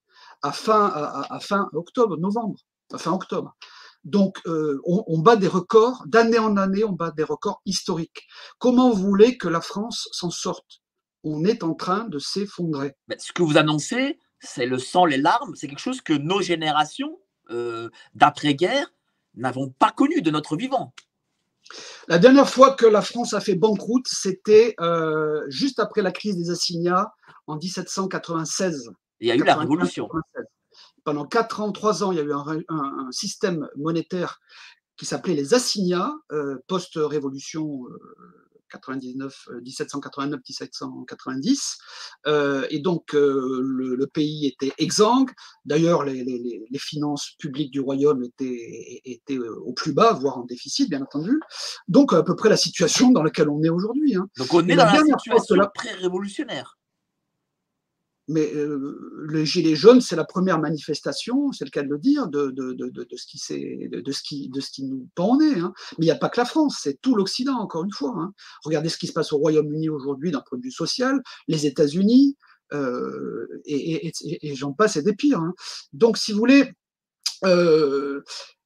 à fin, à, à fin octobre, novembre, à fin octobre. Donc, euh, on, on bat des records, d'année en année, on bat des records historiques. Comment vous voulez que la France s'en sorte? On est en train de s'effondrer. Ce que vous annoncez, c'est le sang, les larmes, c'est quelque chose que nos générations euh, d'après-guerre n'avons pas connu de notre vivant. La dernière fois que la France a fait banqueroute, c'était euh, juste après la crise des assignats en mille sept cent quatre-vingt-seize. Il y a eu la Révolution. Pendant quatre ans, trois ans, il y a eu un, un, un système monétaire qui s'appelait les assignats, euh, post-révolution euh, quatre-vingt-dix-neuf, dix-sept cent quatre-vingt-neuf mille sept cent quatre-vingt-dix, euh, et donc euh, le, le pays était exsangue. D'ailleurs, les, les, les finances publiques du royaume étaient, étaient au plus bas, voire en déficit, bien entendu. Donc, à peu près la situation dans laquelle on est aujourd'hui. Hein. Donc, on est dans la situation pré-révolutionnaire. mais euh, les Gilets jaunes, c'est la première manifestation, c'est le cas de le dire, de, de, de, de, de, ce, qui de, de, ce, qui, de ce qui nous pend au nez. Hein. Mais il n'y a pas que la France, c'est tout l'Occident, encore une fois. Hein. Regardez ce qui se passe au Royaume-Uni aujourd'hui d'un point de vue social, les États-Unis, euh, et, et, et, et j'en passe et des pires. Hein. Donc, si vous voulez, euh,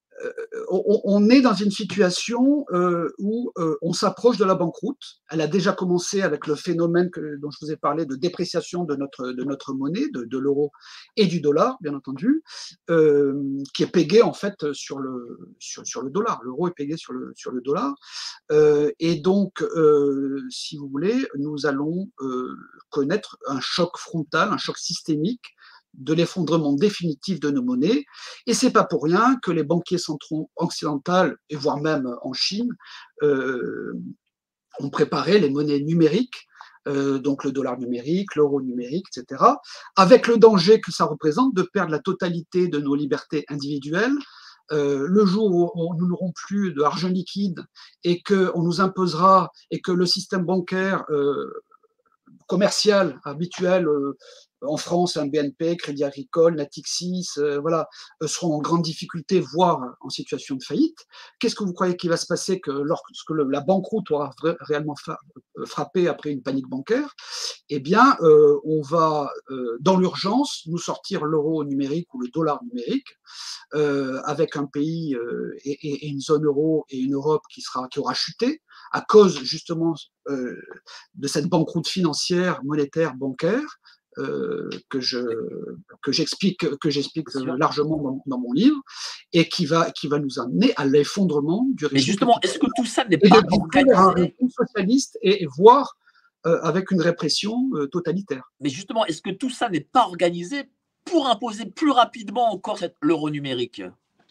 on, on est dans une situation euh, où euh, on s'approche de la banqueroute. Elle a déjà commencé avec le phénomène que, dont je vous ai parlé de dépréciation de notre, de notre monnaie, de, de l'euro et du dollar, bien entendu, euh, qui est pégé en fait sur le, sur, sur le dollar. L'euro est pégé sur le, sur le dollar. Euh, et donc, euh, si vous voulez, nous allons euh, connaître un choc frontal, un choc systémique de l'effondrement définitif de nos monnaies. Et c'est pas pour rien que les banquiers centraux occidentaux, et voire même en Chine, euh, ont préparé les monnaies numériques, euh, donc le dollar numérique, l'euro numérique, et cetera, avec le danger que ça représente de perdre la totalité de nos libertés individuelles. Euh, le jour où nous n'aurons plus d'argent liquide et qu'on nous imposera et que le système bancaire euh, commercial habituel euh, en France, un B N P, Crédit Agricole, Natixis, euh, voilà, euh, seront en grande difficulté, voire en situation de faillite. Qu'est-ce que vous croyez qu'il va se passer que lorsque le, la banqueroute aura réellement frappé après une panique bancaire? Eh bien, euh, on va, euh, dans l'urgence, nous sortir l'euro numérique ou le dollar numérique, euh, avec un pays euh, et, et, et une zone euro et une Europe qui, sera, qui aura chuté à cause justement euh, de cette banqueroute financière, monétaire, bancaire, euh, que je que j'explique que j'explique largement dans, dans mon livre et qui va qui va nous amener à l'effondrement du régime. Mais justement, est-ce que tout ça n'est pas organisé un régime socialiste et, et voire euh, avec une répression euh, totalitaire? Mais justement, est-ce que tout ça n'est pas organisé pour imposer plus rapidement encore l'euro numérique?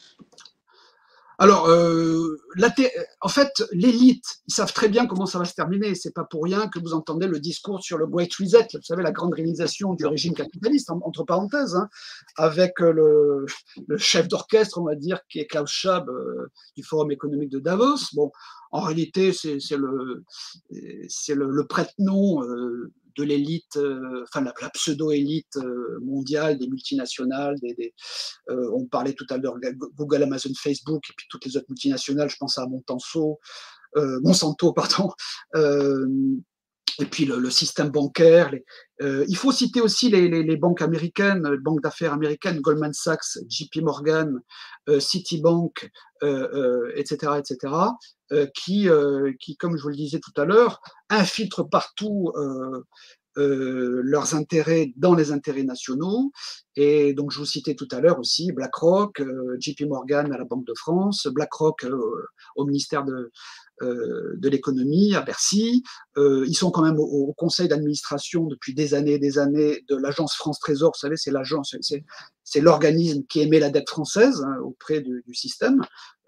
Alors, euh, la en fait, l'élite, ils savent très bien comment ça va se terminer. C'est pas pour rien que vous entendez le discours sur le Great Reset, vous savez, la grande réalisation du régime capitaliste, entre parenthèses, hein, avec le, le chef d'orchestre, on va dire, qui est Klaus Schwab euh, du Forum économique de Davos. Bon, en réalité, c'est le, c'est le, le prête-nom euh, de l'élite, euh, enfin la, la pseudo-élite euh, mondiale, des multinationales, des, des, euh, on parlait tout à l'heure Google, Amazon, Facebook, et puis toutes les autres multinationales, je pense à Monsanto, euh, Monsanto, pardon, euh, et puis le, le système bancaire. Les, euh, il faut citer aussi les, les, les banques américaines, les banques d'affaires américaines, Goldman Sachs, J P Morgan, euh, Citibank, euh, euh, et cetera, et cetera, euh, qui, euh, qui, comme je vous le disais tout à l'heure, infiltrent partout euh, euh, leurs intérêts dans les intérêts nationaux. Et donc, je vous citais tout à l'heure aussi BlackRock, euh, J P Morgan à la Banque de France, BlackRock euh, au ministère de, euh, de l'économie à Bercy. Euh, ils sont quand même au, au conseil d'administration depuis des années et des années de l'agence France Trésor. Vous savez, c'est l'agence, c'est, c'est l'organisme qui émet la dette française hein, auprès du, du système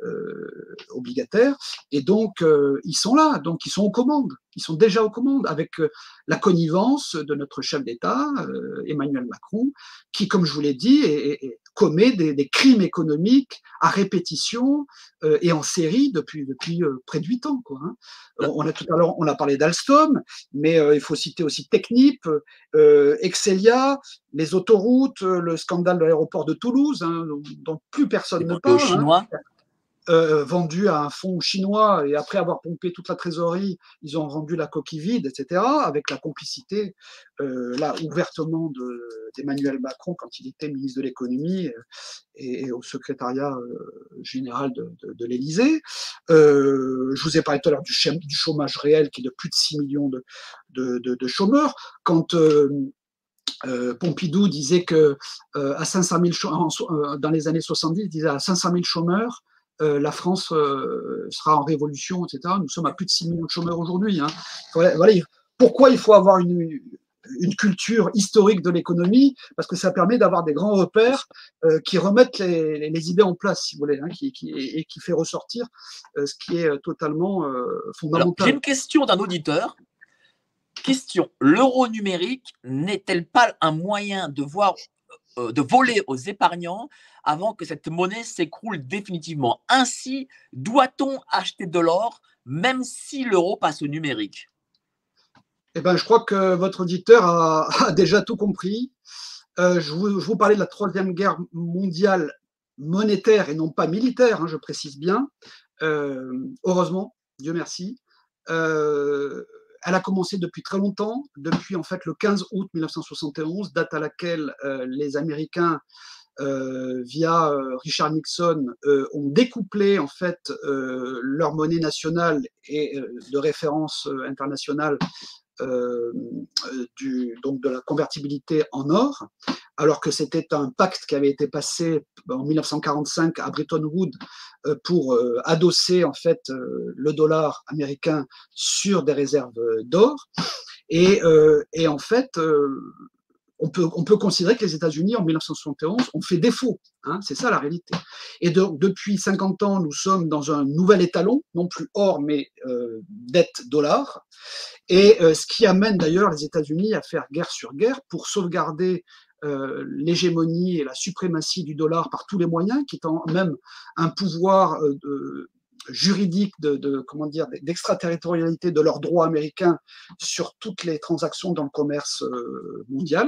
euh, obligataire. Et donc, euh, ils sont là, donc ils sont aux commandes. Ils sont déjà aux commandes avec euh, la connivence de notre chef d'État, euh, Emmanuel Macron, qui, comme je vous l'ai dit, est, est, commet des, des crimes économiques à répétition euh, et en série depuis, depuis euh, près de huit ans. Quoi, hein. On a tout à l'heure, on a parlé d'Alstom, mais euh, il faut citer aussi Technip, euh, Excelia, les autoroutes, le scandale de l'aéroport de Toulouse, hein, dont plus personne ne parle. Chinois. Hein. Euh, vendu à un fonds chinois et après avoir pompé toute la trésorerie, ils ont vendu la coquille vide, et cetera, avec la complicité, euh, là, ouvertement d'Emmanuel Macron quand il était ministre de l'économie et, et au secrétariat euh, général de, de, de l'Élysée. Euh, je vous ai parlé tout à l'heure du, du chômage réel qui est de plus de six millions de, de, de, de chômeurs. Quand euh, Euh, Pompidou disait que euh, à cinq cent mille euh, dans les années soixante-dix, il disait à cinq cent mille chômeurs, euh, la France euh, sera en révolution, et cetera. Nous sommes à plus de six millions de chômeurs aujourd'hui. Hein. Voilà, voilà, pourquoi il faut avoir une, une culture historique de l'économie? Parce que ça permet d'avoir des grands repères euh, qui remettent les, les idées en place, si vous voulez, hein, qui, qui, et qui fait ressortir euh, ce qui est totalement euh, fondamental. J'ai une question d'un auditeur. Question, l'euro numérique n'est-elle pas un moyen de, voir, euh, de voler aux épargnants avant que cette monnaie s'écroule définitivement? Ainsi, doit-on acheter de l'or même si l'euro passe au numérique? Eh ben, je crois que votre auditeur a, a déjà tout compris. Euh, je, vous, je, vous, parlais de la Troisième Guerre mondiale monétaire et non pas militaire, hein, je précise bien. Euh, heureusement, Dieu merci. Euh, elle a commencé depuis très longtemps, depuis en fait le quinze août mille neuf cent soixante et onze, date à laquelle euh, les Américains, euh, via euh, Richard Nixon, euh, ont découplé en fait euh, leur monnaie nationale et euh, de référence euh, internationale euh, du, donc de la convertibilité en or, alors que c'était un pacte qui avait été passé en mille neuf cent quarante-cinq à Bretton Woods euh, pour euh, adosser en fait euh, le dollar américain sur des réserves d'or. Et, euh, et en fait, euh, on peut, on peut considérer que les États-Unis, en mille neuf cent soixante et onze, ont fait défaut. Hein, c'est ça la réalité. Et donc, depuis cinquante ans, nous sommes dans un nouvel étalon, non plus or, mais euh, dette dollar. Et euh, ce qui amène d'ailleurs les États-Unis à faire guerre sur guerre pour sauvegarder euh, l'hégémonie et la suprématie du dollar par tous les moyens, qui est même un pouvoir euh, de, juridique de, de comment dire d'extraterritorialité de leurs droits américains sur toutes les transactions dans le commerce euh, mondial.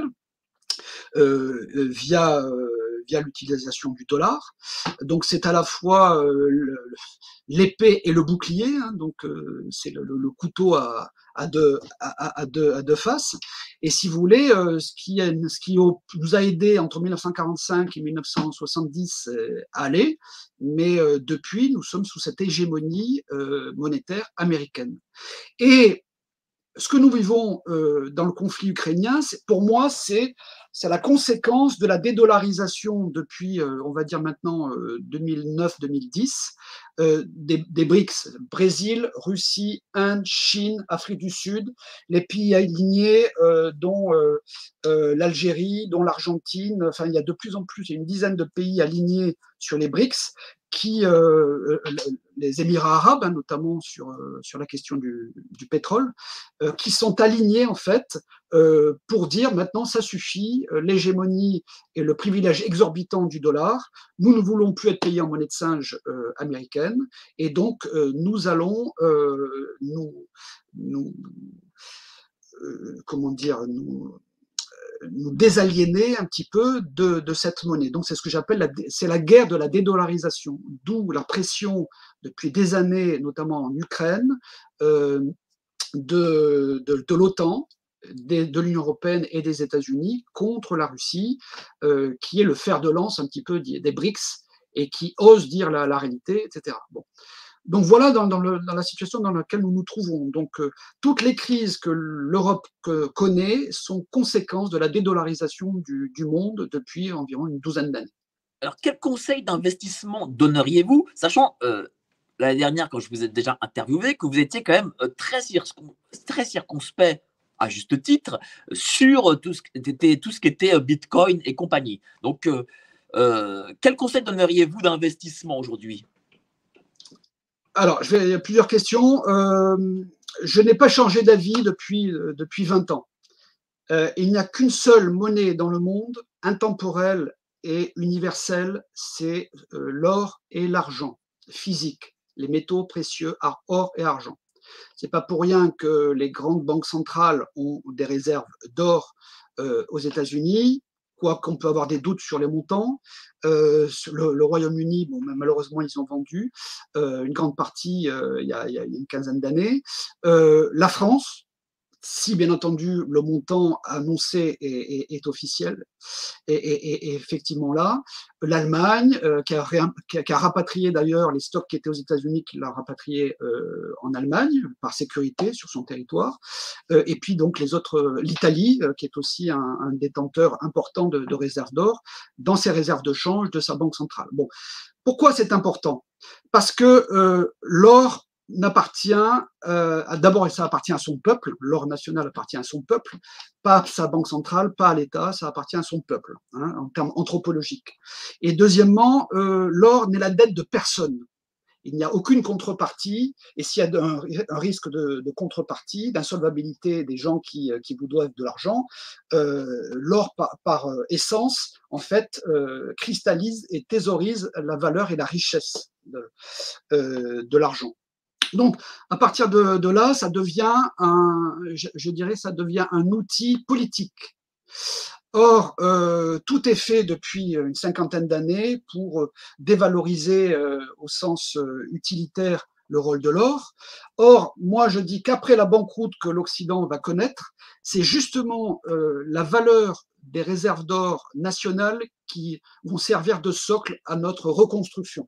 Euh, via, euh, via l'utilisation du dollar. Donc c'est à la fois euh, l'épée et le bouclier, hein, donc euh, c'est le, le, le couteau à, à, deux, à, à, deux, à deux faces. Et si vous voulez, euh, ce qui, a, ce qui nous a aidé entre mille neuf cent quarante-cinq et mille neuf cent soixante-dix euh, à aller, mais euh, depuis, nous sommes sous cette hégémonie euh, monétaire américaine. Et ce que nous vivons euh, dans le conflit ukrainien, pour moi, c'est la conséquence de la dédollarisation depuis, euh, on va dire maintenant, euh, deux mille neuf deux mille dix, euh, des, des BRICS, Brésil, Russie, Inde, Chine, Afrique du Sud, les pays alignés, euh, dont euh, euh, l'Algérie, dont l'Argentine, enfin, il y a de plus en plus, il y a une dizaine de pays alignés sur les BRICS, qui, euh, les Émirats arabes, hein, notamment sur, euh, sur la question du, du pétrole, euh, qui sont alignés en fait euh, pour dire maintenant ça suffit, euh, l'hégémonie et le privilège exorbitant du dollar, nous ne voulons plus être payés en monnaie de singe euh, américaine, et donc euh, nous allons euh, nous, nous euh, comment dire, nous nous désaliéner un petit peu de, de cette monnaie. Donc c'est ce que j'appelle la, c'est la guerre de la dédollarisation, d'où la pression depuis des années, notamment en Ukraine, euh, de, de, de l'OTAN, de, de l'Union européenne et des États-Unis contre la Russie, euh, qui est le fer de lance un petit peu des, des BRICS et qui ose dire la, la réalité, et cetera. Bon. Donc voilà dans, dans, le, dans la situation dans laquelle nous nous trouvons. Donc euh, toutes les crises que l'Europe connaît sont conséquences de la dédollarisation du, du monde depuis environ une douzaine d'années. Alors, quel conseil d'investissement donneriez-vous, sachant euh, l'année dernière, quand je vous ai déjà interviewé, que vous étiez quand même euh, très, circon très circonspect, à juste titre, sur tout ce, était, tout ce qui était Bitcoin et compagnie. Donc, euh, euh, quel conseil donneriez-vous d'investissement aujourd'hui? Alors, je vais, il y a plusieurs questions. Euh, je n'ai pas changé d'avis depuis, euh, depuis vingt ans. Euh, il n'y a qu'une seule monnaie dans le monde, intemporelle et universelle, c'est euh, l'or et l'argent physique, les métaux précieux, or et argent. C'est pas pour rien que les grandes banques centrales ont des réserves d'or euh, aux États-Unis, quoi qu'on peut avoir des doutes sur les montants. Euh, le, le Royaume-Uni, bon, malheureusement, ils ont vendu euh, une grande partie euh, il, y a, il y a une quinzaine d'années. Euh, la France, si bien entendu le montant annoncé est, est, est officiel, et, et, et, effectivement là, l'Allemagne, euh, qui, qui, qui a rapatrié d'ailleurs les stocks qui étaient aux États-Unis, qui l'a rapatrié euh, en Allemagne par sécurité sur son territoire, euh, et puis donc les autres, l'Italie, euh, qui est aussi un, un détenteur important de, de réserves d'or dans ses réserves de change de sa banque centrale. Bon, pourquoi c'est important? Parce que euh, l'or n'appartient, euh, d'abord ça appartient à son peuple, l'or national appartient à son peuple, pas à sa banque centrale, pas à l'État, ça appartient à son peuple, hein, en termes anthropologiques. Et deuxièmement, euh, l'or n'est la dette de personne. Il n'y a aucune contrepartie, et s'il y a un, un risque de, de contrepartie, d'insolvabilité des gens qui, qui vous doivent de l'argent, euh, l'or par, par, essence, en fait, euh, cristallise et thésaurise la valeur et la richesse de, euh, de l'argent. Donc, à partir de, de là, ça devient un, je, je dirais, ça devient un outil politique. Or, euh, tout est fait depuis une cinquantaine d'années pour dévaloriser euh, au sens euh, utilitaire le rôle de l'or. Or, moi, je dis qu'après la banqueroute que l'Occident va connaître, c'est justement euh, la valeur des réserves d'or nationales qui vont servir de socle à notre reconstruction.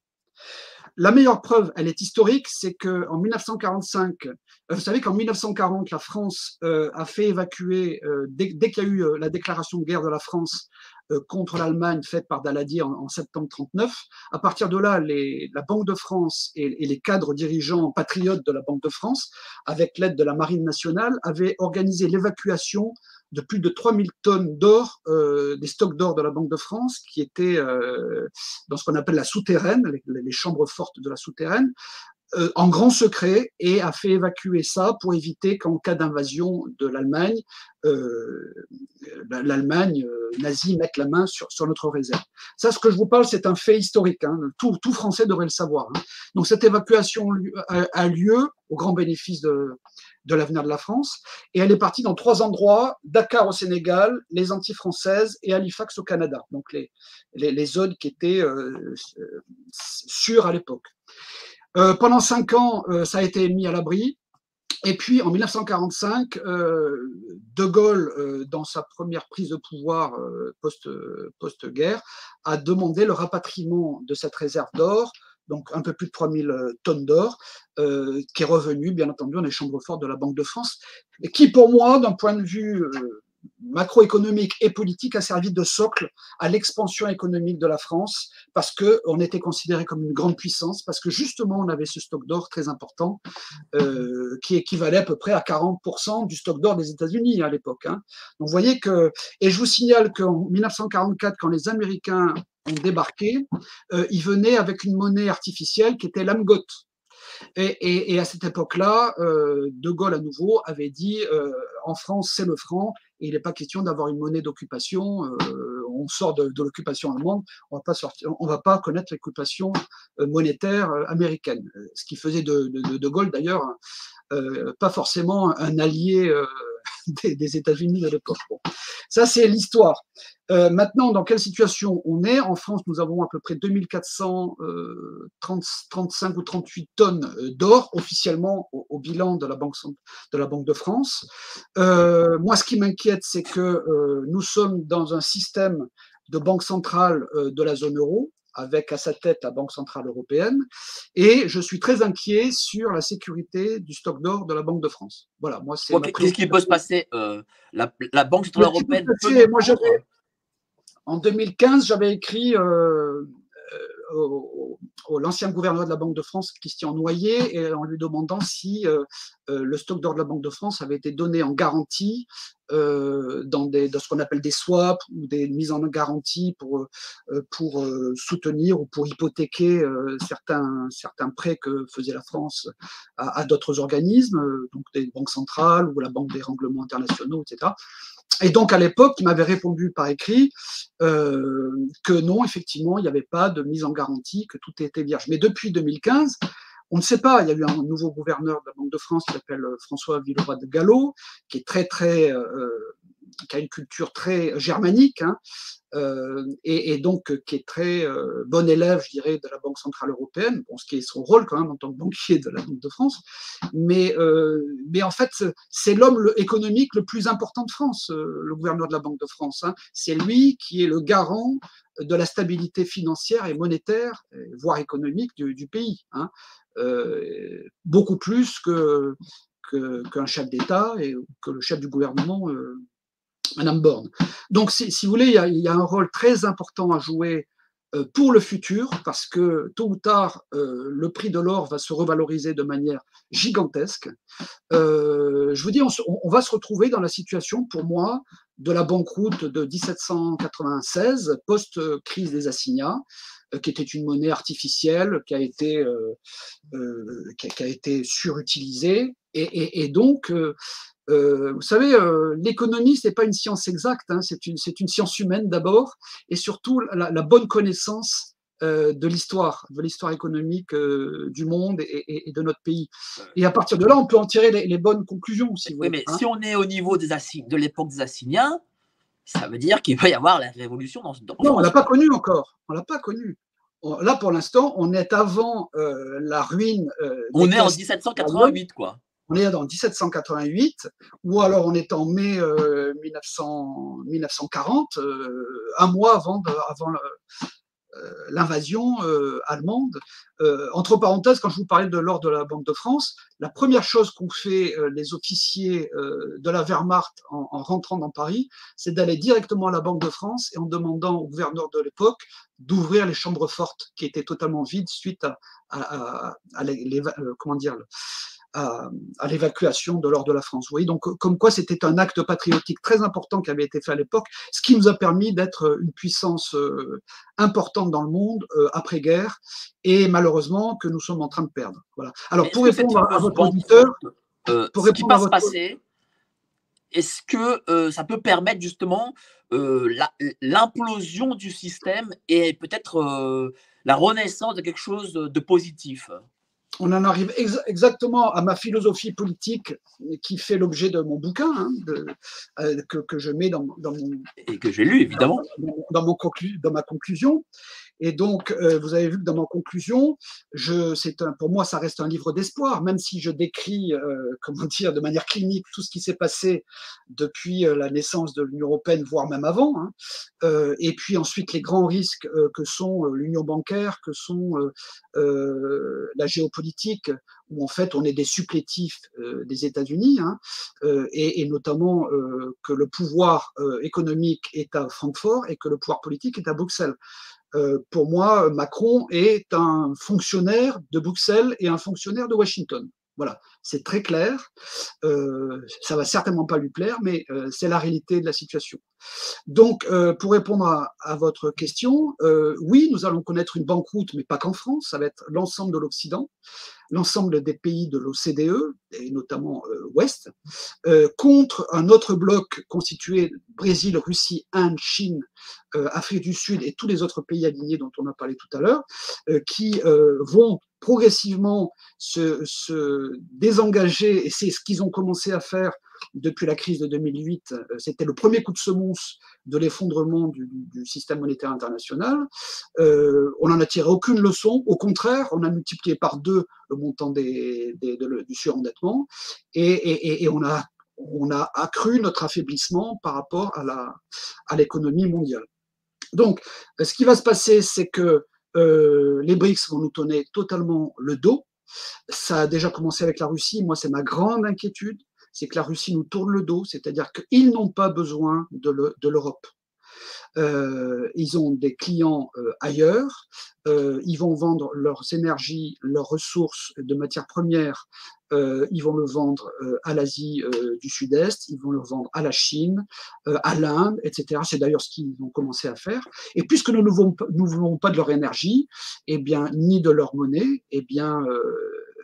La meilleure preuve, elle est historique, c'est qu'en mille neuf cent quarante-cinq, vous savez qu'en mille neuf cent quarante, la France euh, a fait évacuer, euh, dès, dès qu'il y a eu euh, la déclaration de guerre de la France euh, contre l'Allemagne faite par Daladier en, en septembre trente-neuf, à partir de là, les, la Banque de France et, et les cadres dirigeants patriotes de la Banque de France, avec l'aide de la Marine nationale, avaient organisé l'évacuation de plus de trois mille tonnes d'or, euh, des stocks d'or de la Banque de France, qui étaient euh, dans ce qu'on appelle la souterraine, les, les chambres fortes de la souterraine, euh, en grand secret, et a fait évacuer ça pour éviter qu'en cas d'invasion de l'Allemagne, euh, l'Allemagne euh, nazie mette la main sur, sur notre réserve. Ça, ce que je vous parle, c'est un fait historique. Hein. Tout, tout Français devrait le savoir. Hein. Donc cette évacuation a, a lieu au grand bénéfice de, de l'avenir de la France, et elle est partie dans trois endroits: Dakar au Sénégal, les Antilles françaises et Halifax au Canada, donc les, les, les zones qui étaient euh, sûres à l'époque. Euh, pendant cinq ans, euh, ça a été mis à l'abri. Et puis, en mille neuf cent quarante-cinq, euh, De Gaulle, euh, dans sa première prise de pouvoir euh, post, post-guerre, a demandé le rapatriement de cette réserve d'or, donc un peu plus de trois mille tonnes d'or, euh, qui est revenu, bien entendu, dans les chambres fortes de la Banque de France, et qui, pour moi, d'un point de vue euh, macroéconomique et politique, a servi de socle à l'expansion économique de la France, parce qu'on était considéré comme une grande puissance, parce que justement, on avait ce stock d'or très important, euh, qui équivalait à peu près à quarante pour cent du stock d'or des États-Unis à l'époque. Hein. Donc, vous voyez que, et je vous signale qu'en mille neuf cent quarante-quatre, quand les Américains ont débarqué, euh, ils venaient avec une monnaie artificielle qui était l'Amgot. Et, et, et à cette époque-là, euh, De Gaulle, à nouveau, avait dit euh, en France, c'est le franc, et il n'est pas question d'avoir une monnaie d'occupation. Euh, on sort de, de l'occupation allemande, on ne va pas connaître l'occupation euh, monétaire euh, américaine. Ce qui faisait de De, de, de Gaulle, d'ailleurs, euh, pas forcément un allié euh, des, des États-Unis de l'époque. Bon. Ça, c'est l'histoire. Euh, maintenant, dans quelle situation on est? En France, nous avons à peu près deux mille quatre cent trente-cinq ou trente-huit tonnes d'or officiellement au, au bilan de la Banque de, la Banque de France. Euh, moi, ce qui m'inquiète, c'est que euh, nous sommes dans un système de banque centrale euh, de la zone euro, avec à sa tête la Banque centrale européenne, et je suis très inquiet sur la sécurité du stock d'or de la Banque de France. Voilà, moi, c'est okay, qu'est-ce qui peut se passer? euh, la, la Banque centrale européenne peut nous moi, j'avais, en deux mille quinze, j'avais écrit euh, au, au, l'ancien gouverneur de la Banque de France, Christian Noyer, et en lui demandant si euh, euh, le stock d'or de la Banque de France avait été donné en garantie euh, dans, des, dans ce qu'on appelle des swaps ou des mises en garantie pour, euh, pour euh, soutenir ou pour hypothéquer euh, certains, certains prêts que faisait la France à, à d'autres organismes, donc des banques centrales ou la Banque des règlements internationaux, et cetera. Et donc, à l'époque, il m'avait répondu par écrit euh, que non, effectivement, il n'y avait pas de mise en garantie, que tout était vierge. Mais depuis deux mille quinze, on ne sait pas. Il y a eu un nouveau gouverneur de la Banque de France qui s'appelle François Villeroy de Galhau, qui est très, très, euh, qui a une culture très germanique, hein, euh, et, et donc qui est très euh, bon élève, je dirais, de la Banque centrale européenne, bon, ce qui est son rôle quand même en tant que banquier de la Banque de France. Mais, euh, mais en fait, c'est l'homme économique le plus important de France, euh, le gouverneur de la Banque de France. Hein. C'est lui qui est le garant de la stabilité financière et monétaire, voire économique du, du pays. Hein. Euh, beaucoup plus que, que, qu'un chef d'État et que le chef du gouvernement, euh, Madame Borne. Donc, si, si vous voulez, il y, a, il y a un rôle très important à jouer euh, pour le futur, parce que tôt ou tard, euh, le prix de l'or va se revaloriser de manière gigantesque. Euh, je vous dis, on, on va se retrouver dans la situation, pour moi, de la banqueroute de dix-sept cent quatre-vingt-seize, post-crise des assignats, euh, qui était une monnaie artificielle qui a été, euh, euh, qui a, qui a été surutilisée. Et, et, et donc, euh, Euh, vous savez, euh, l'économie, c'est pas une science exacte, hein, c'est une, c'est une science humaine d'abord, et surtout la, la bonne connaissance euh, de l'histoire, de l'histoire économique euh, du monde et, et, et de notre pays. Et à partir de là, on peut en tirer les, les bonnes conclusions, si vous Oui, voulez. mais Hein. si on est au niveau des Assi- de l'époque des Assyriens, ça veut dire qu'il va y avoir la révolution dans, dans, en Non, on ne France. l'a pas connu encore. On l'a pas connu. Là, pour l'instant, on est avant euh, la ruine euh, des On est en caisses. dix-sept cent quatre-vingt-huit, quoi. On est en dix-sept cent quatre-vingt-huit, ou alors on est en mai euh, mille neuf cents, mille neuf cent quarante, euh, un mois avant, de, avant euh, l'invasion euh, allemande. Euh, entre parenthèses, quand je vous parlais de l'ordre de la Banque de France, la première chose qu'ont fait euh, les officiers euh, de la Wehrmacht en, en rentrant dans Paris, c'est d'aller directement à la Banque de France et en demandant au gouverneur de l'époque d'ouvrir les chambres fortes qui étaient totalement vides suite à, à, à, à les, les, euh, comment dire, à, à l'évacuation de l'ordre de la France. Vous voyez, donc comme quoi c'était un acte patriotique très important qui avait été fait à l'époque, ce qui nous a permis d'être une puissance euh, importante dans le monde euh, après-guerre, et malheureusement que nous sommes en train de perdre. Voilà. Alors pour répondre à, à votre auditeur, euh, pour ce qui répondre va à se votre... passer, est-ce que euh, ça peut permettre justement euh, l'implosion du système et peut-être euh, la renaissance de quelque chose de positif? On en arrive ex exactement à ma philosophie politique qui fait l'objet de mon bouquin, hein, de, euh, que, que je mets dans, dans mon... Et que j'ai lu, évidemment. Dans, dans, mon conclu, dans ma conclusion. Et donc, euh, vous avez vu que dans ma conclusion, je, c'est un, pour moi, ça reste un livre d'espoir, même si je décris, euh, comment dire, de manière clinique tout ce qui s'est passé depuis euh, la naissance de l'Union européenne, voire même avant. Hein. Euh, et puis ensuite, les grands risques euh, que sont euh, l'union bancaire, que sont euh, euh, la géopolitique, où en fait on est des supplétifs euh, des États-Unis, hein, euh, et, et notamment euh, que le pouvoir euh, économique est à Francfort et que le pouvoir politique est à Bruxelles. Euh, pour moi, Macron est un fonctionnaire de Bruxelles et un fonctionnaire de Washington. Voilà, c'est très clair. Euh, ça va certainement pas lui plaire, mais euh, c'est la réalité de la situation. Donc, euh, pour répondre à, à votre question, euh, oui, nous allons connaître une banqueroute, mais pas qu'en France, ça va être l'ensemble de l'Occident, l'ensemble des pays de l'O C D E, et notamment euh, Ouest, euh, contre un autre bloc constitué Brésil, Russie, Inde, Chine, euh, Afrique du Sud et tous les autres pays alignés dont on a parlé tout à l'heure, euh, qui euh, vont progressivement se, se désengager, et c'est ce qu'ils ont commencé à faire depuis la crise de deux mille huit. C'était le premier coup de semonce de l'effondrement du, du système monétaire international. Euh, on n'en a tiré aucune leçon. Au contraire, on a multiplié par deux le montant des, des, de, du surendettement et, et, et on a on a accru notre affaiblissement par rapport à la à l'économie mondiale. Donc, ce qui va se passer, c'est que euh, les BRICS vont nous tourner totalement le dos. Ça a déjà commencé avec la Russie. Moi, c'est ma grande inquiétude, c'est que la Russie nous tourne le dos, c'est-à-dire qu'ils n'ont pas besoin de l'Europe. Euh, ils ont des clients euh, ailleurs, euh, ils vont vendre leurs énergies, leurs ressources de matières premières, euh, ils vont le vendre euh, à l'Asie euh, du Sud-Est, ils vont le vendre à la Chine, euh, à l'Inde, et cetera. C'est d'ailleurs ce qu'ils ont commencé à faire. Et puisque nous ne voulons, nous voulons pas de leur énergie, eh bien, ni de leur monnaie, eh bien, euh,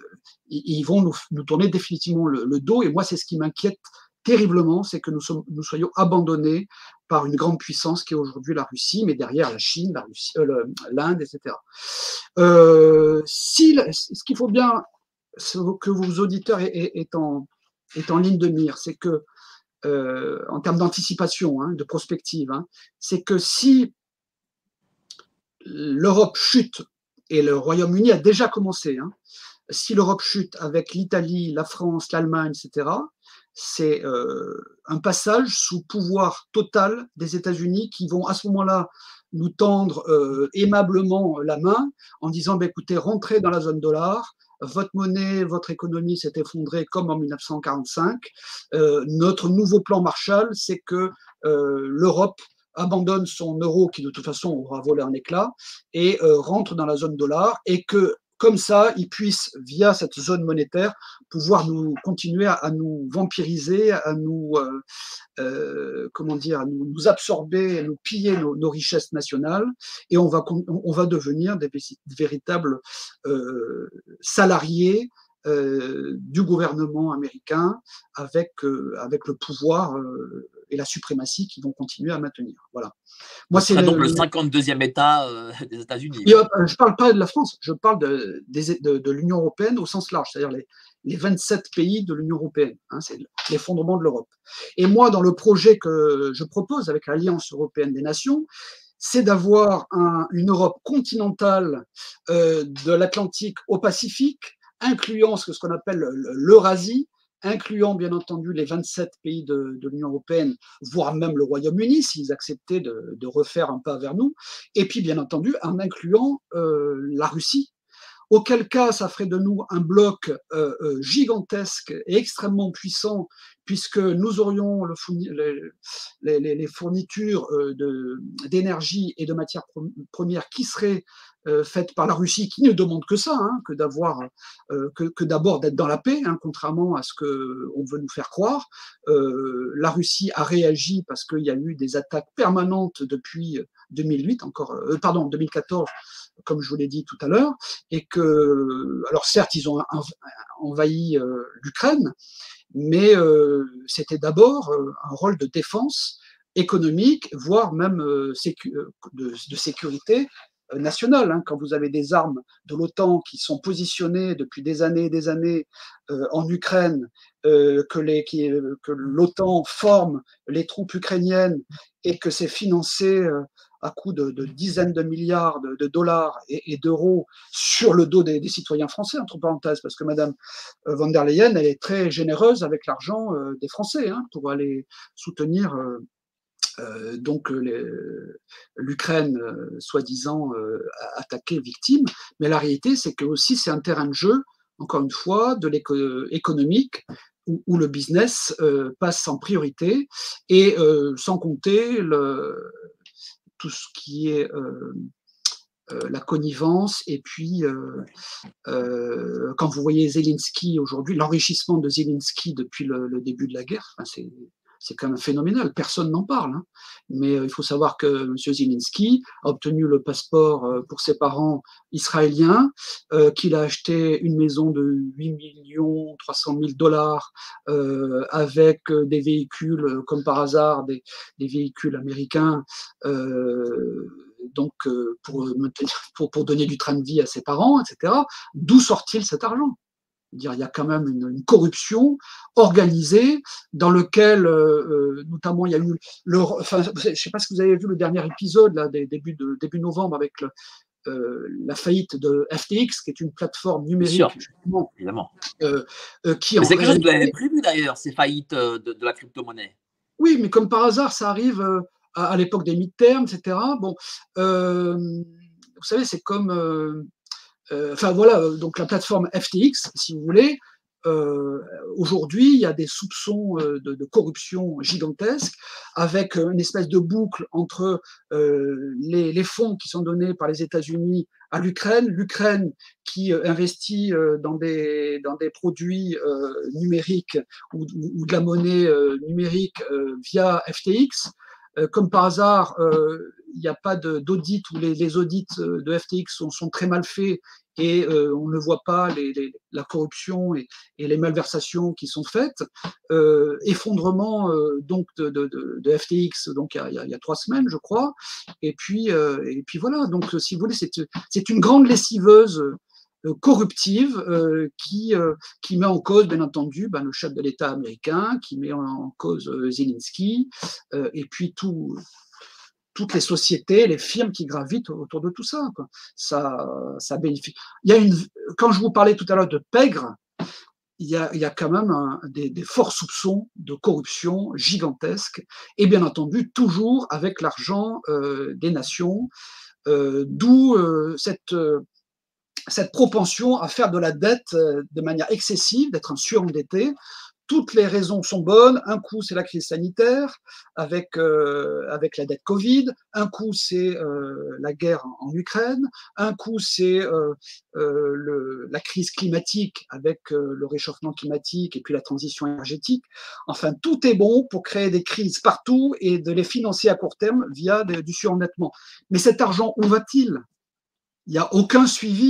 ils vont nous, nous tourner définitivement le, le dos. Et moi, c'est ce qui m'inquiète terriblement, c'est que nous, sommes, nous soyons abandonnés par une grande puissance qui est aujourd'hui la Russie, mais derrière la Chine, la Russie, euh, l'Inde, et cetera. Euh, si, ce qu'il faut bien que vos auditeurs aient en, en ligne de mire, c'est que, euh, en termes d'anticipation, hein, de prospective, hein, c'est que si l'Europe chute, et le Royaume-Uni a déjà commencé, hein, si l'Europe chute avec l'Italie, la France, l'Allemagne, et cetera, c'est euh, un passage sous pouvoir total des États-Unis qui vont à ce moment-là nous tendre euh, aimablement la main en disant bah, écoutez, rentrez dans la zone dollar, votre monnaie, votre économie s'est effondrée comme en mille neuf cent quarante-cinq. Euh, notre nouveau plan Marshall, c'est que euh, l'Europe abandonne son euro qui de toute façon aura volé en éclats et euh, rentre dans la zone dollar et que comme ça, ils puissent, via cette zone monétaire, pouvoir nous continuer à, à nous vampiriser, à nous, euh, euh, comment dire, à nous, nous absorber, à nous piller nos, nos richesses nationales, et on va, on va devenir des, des véritables euh, salariés euh, du gouvernement américain avec, euh, avec le pouvoir euh, et la suprématie qu'ils vont continuer à maintenir. Voilà. Moi, c'est donc le, le cinquante-deuxième État euh, des États-Unis. Je ne parle pas de la France, je parle de, de, de, de l'Union européenne au sens large, c'est-à-dire les, les vingt-sept pays de l'Union européenne. Hein, c'est l'effondrement de l'Europe. Et moi, dans le projet que je propose avec l'Alliance européenne des nations, c'est d'avoir un, une Europe continentale euh, de l'Atlantique au Pacifique, incluant ce, ce qu'on appelle l'Eurasie, incluant bien entendu les vingt-sept pays de, de l'Union européenne, voire même le Royaume-Uni, s'ils acceptaient de, de refaire un pas vers nous, et puis bien entendu en incluant euh, la Russie, auquel cas ça ferait de nous un bloc euh, euh, gigantesque et extrêmement puissant, puisque nous aurions le fourni, les, les, les fournitures euh, d'énergie et de matières premières qui seraient euh, faites par la Russie, qui ne demande que ça, hein, que d'avoir, euh, que, que d'abord d'être dans la paix, hein, contrairement à ce qu'on veut nous faire croire. Euh, la Russie a réagi parce qu'il y a eu des attaques permanentes depuis deux mille huit, encore, euh, pardon, deux mille quatorze, comme je vous l'ai dit tout à l'heure, et que, alors certes, ils ont envahi euh, l'Ukraine, mais euh, c'était d'abord euh, un rôle de défense économique, voire même euh, sécu de, de sécurité euh, nationale. Hein. Quand vous avez des armes de l'OTAN qui sont positionnées depuis des années et des années euh, en Ukraine, euh, que les, qui, euh, que l'OTAN forme les troupes ukrainiennes et que c'est financé euh, à coût de, de dizaines de milliards de, de dollars et, et d'euros sur le dos des, des citoyens français, entre parenthèses, parce que Madame von der Leyen, elle est très généreuse avec l'argent euh, des Français hein, pour aller soutenir euh, euh, donc l'Ukraine, euh, soi-disant euh, attaquée, victime. Mais la réalité, c'est que aussi c'est un terrain de jeu, encore une fois, de l'économique, où, où le business euh, passe en priorité, et euh, sans compter le tout ce qui est euh, euh, la connivence, et puis euh, euh, quand vous voyez Zelensky aujourd'hui, l'enrichissement de Zelensky depuis le, le début de la guerre, enfin, c'est c'est quand même phénoménal, personne n'en parle, hein. Mais euh, il faut savoir que M. Zelensky a obtenu le passeport euh, pour ses parents israéliens, euh, qu'il a acheté une maison de huit millions trois cent mille dollars euh, avec euh, des véhicules, euh, comme par hasard, des, des véhicules américains, euh, donc euh, pour, pour, pour donner du train de vie à ses parents, et cetera. D'où sort-il cet argent ? Il y a quand même une, une corruption organisée dans lequel, euh, notamment, il y a eu, le, enfin, je ne sais pas si vous avez vu le dernier épisode là, des, début, de, début novembre avec le, euh, la faillite de F T X, qui est une plateforme numérique, justement, évidemment. Euh, euh, qui mais c'est quelque chose que vous avez prévu d'ailleurs, ces faillites de, de la crypto-monnaie. Oui, mais comme par hasard, ça arrive euh, à, à l'époque des midterms, et cetera. Bon, euh, vous savez, c'est comme euh, Euh, enfin voilà, donc la plateforme F T X, si vous voulez, euh, aujourd'hui, il y a des soupçons euh, de, de corruption gigantesques, avec une espèce de boucle entre euh, les, les fonds qui sont donnés par les États-Unis à l'Ukraine, l'Ukraine qui euh, investit euh, dans, des, dans des produits euh, numériques ou, ou, de la monnaie euh, numérique euh, via F T X. Euh, comme par hasard, euh, il n'y a pas d'audit, ou les, les audits de F T X sont, sont très mal faits, et euh, on ne voit pas les, les, la corruption et, et les malversations qui sont faites. Euh, effondrement euh, donc de, de, de F T X, donc il y, a, il y a trois semaines, je crois. Et puis, euh, et puis voilà. Donc, si vous voulez, c'est une grande lessiveuse euh, corruptive euh, qui, euh, qui met en cause, bien entendu, ben, le chef de l'État américain, qui met en, en cause euh, Zelensky, euh, et puis tout. toutes les sociétés, les firmes qui gravitent autour de tout ça, quoi. Ça, ça bénéficie. Il y a une, quand je vous parlais tout à l'heure de pègre, il y a, il y a quand même un, des, des forts soupçons de corruption gigantesque, et bien entendu toujours avec l'argent euh, des nations, euh, d'où euh, cette euh, cette propension à faire de la dette euh, de manière excessive, d'être un surendetté. Toutes les raisons sont bonnes. Un coup, c'est la crise sanitaire avec, euh, avec la dette Covid. Un coup, c'est euh, la guerre en, en Ukraine. Un coup, c'est euh, euh, le, la crise climatique avec euh, le réchauffement climatique et puis la transition énergétique. Enfin, tout est bon pour créer des crises partout et de les financer à court terme via de, du surendettement. Mais cet argent, où va-t-il ? Il n'y a aucun suivi.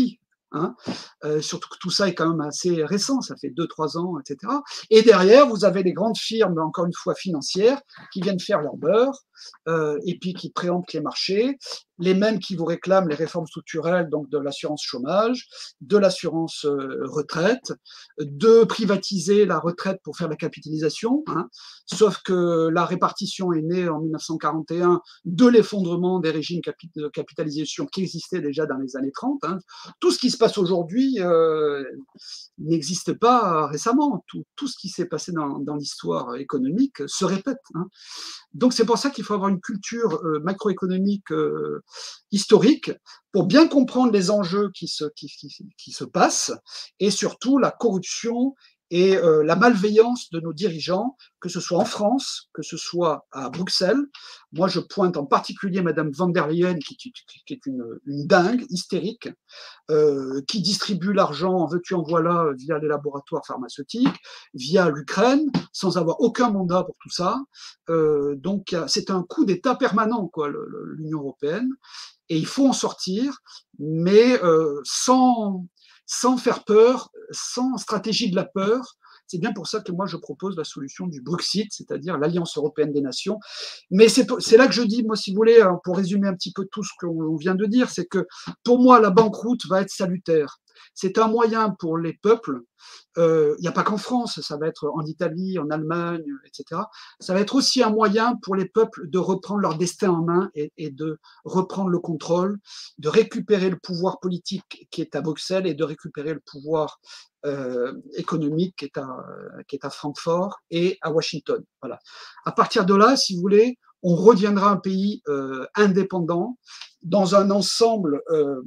Hein. Euh, surtout que tout ça est quand même assez récent, ça fait deux, trois ans, et cetera. Et derrière, vous avez les grandes firmes, encore une fois financières, qui viennent faire leur beurre, euh, et puis qui préemptent les marchés, les mêmes qui vous réclament les réformes structurelles, donc de l'assurance chômage, de l'assurance euh, retraite, de privatiser la retraite pour faire la capitalisation, hein. Sauf que la répartition est née en mille neuf cent quarante et un de l'effondrement des régimes de capitalisation qui existaient déjà dans les années trente. Hein. Tout ce qui se passe aujourd'hui euh, n'existe pas récemment. Tout, tout ce qui s'est passé dans, dans l'histoire économique se répète. Hein. Donc c'est pour ça qu'il faut avoir une culture euh, macroéconomique euh, historique pour bien comprendre les enjeux qui se, qui, qui, qui se passent et surtout la corruption et euh, la malveillance de nos dirigeants, que ce soit en France, que ce soit à Bruxelles. Moi, je pointe en particulier Madame van der Leyen, qui, qui, qui est une, une dingue, hystérique, euh, qui distribue l'argent en veux-tu en voilà via les laboratoires pharmaceutiques, via l'Ukraine, sans avoir aucun mandat pour tout ça. Euh, donc, c'est un coup d'État permanent, quoi, l'Union européenne, et il faut en sortir, mais euh, sans sans faire peur, sans stratégie de la peur. C'est bien pour ça que moi je propose la solution du Bruxit, c'est-à-dire l'Alliance européenne des nations. Mais c'est là que je dis, moi si vous voulez, pour résumer un petit peu tout ce qu'on vient de dire, c'est que pour moi la banqueroute va être salutaire. C'est un moyen pour les peuples, il euh, n'y a pas qu'en France, ça va être en Italie, en Allemagne, et cetera. Ça va être aussi un moyen pour les peuples de reprendre leur destin en main et, et de reprendre le contrôle, de récupérer le pouvoir politique qui est à Bruxelles et de récupérer le pouvoir euh, économique qui est, à, qui est à Francfort et à Washington. Voilà. À partir de là, si vous voulez, on reviendra un pays euh, indépendant dans un ensemble euh,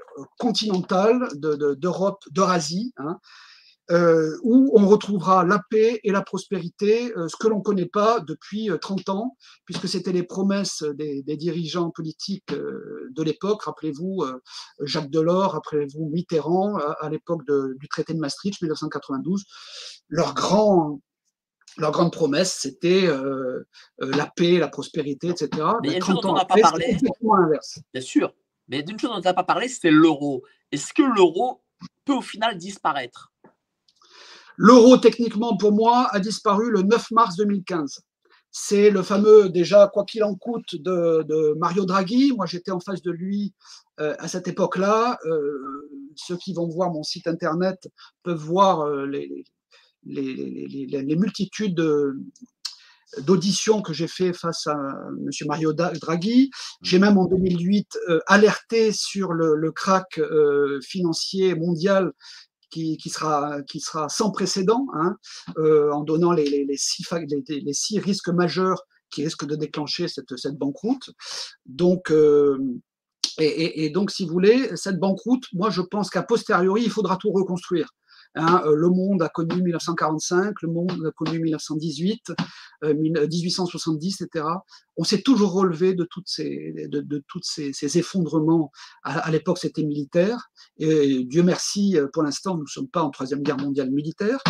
continentale d'Europe, de, de, d'Eurasie, hein, euh, où on retrouvera la paix et la prospérité, euh, ce que l'on ne connaît pas depuis trente ans, puisque c'était les promesses des, des dirigeants politiques euh, de l'époque. Rappelez-vous euh, Jacques Delors, rappelez-vous Mitterrand, à, à l'époque du traité de Maastricht, mille neuf cent quatre-vingt-douze. Leur grand... Leur grande promesse, c'était euh, euh, la paix, la prospérité, et cetera. Mais il y a une trente chose dont ans on n'a pas après, parlé. c'est complètement l'inverse. Bien sûr. Mais d'une chose dont on n'a pas parlé, c'est l'euro. Est-ce que l'euro peut au final disparaître? L'euro, techniquement, pour moi, a disparu le neuf mars deux mille quinze. C'est le fameux, déjà, quoi qu'il en coûte, de, de Mario Draghi. Moi, j'étais en face de lui euh, à cette époque-là. Euh, ceux qui vont voir mon site internet peuvent voir euh, les, les, les, les, les multitudes de, d'auditions que j'ai fait face à M. Mario Draghi. J'ai même en deux mille huit euh, alerté sur le, le krach euh, financier mondial qui, qui, sera, qui sera sans précédent, hein, euh, en donnant les, les, les, six, les, les six risques majeurs qui risquent de déclencher cette, cette banqueroute. Donc, euh, et, et, et donc, si vous voulez, cette banqueroute, moi, je pense qu'à posteriori, il faudra tout reconstruire. Hein, le monde a connu mille neuf cent quarante-cinq, le monde a connu mille neuf cent dix-huit, euh, dix-huit cent soixante-dix, et cetera. On s'est toujours relevé de toutes ces, de, de toutes ces, ces effondrements. À, à l'époque, c'était militaire. Et Dieu merci, pour l'instant, nous ne sommes pas en troisième guerre mondiale militaire.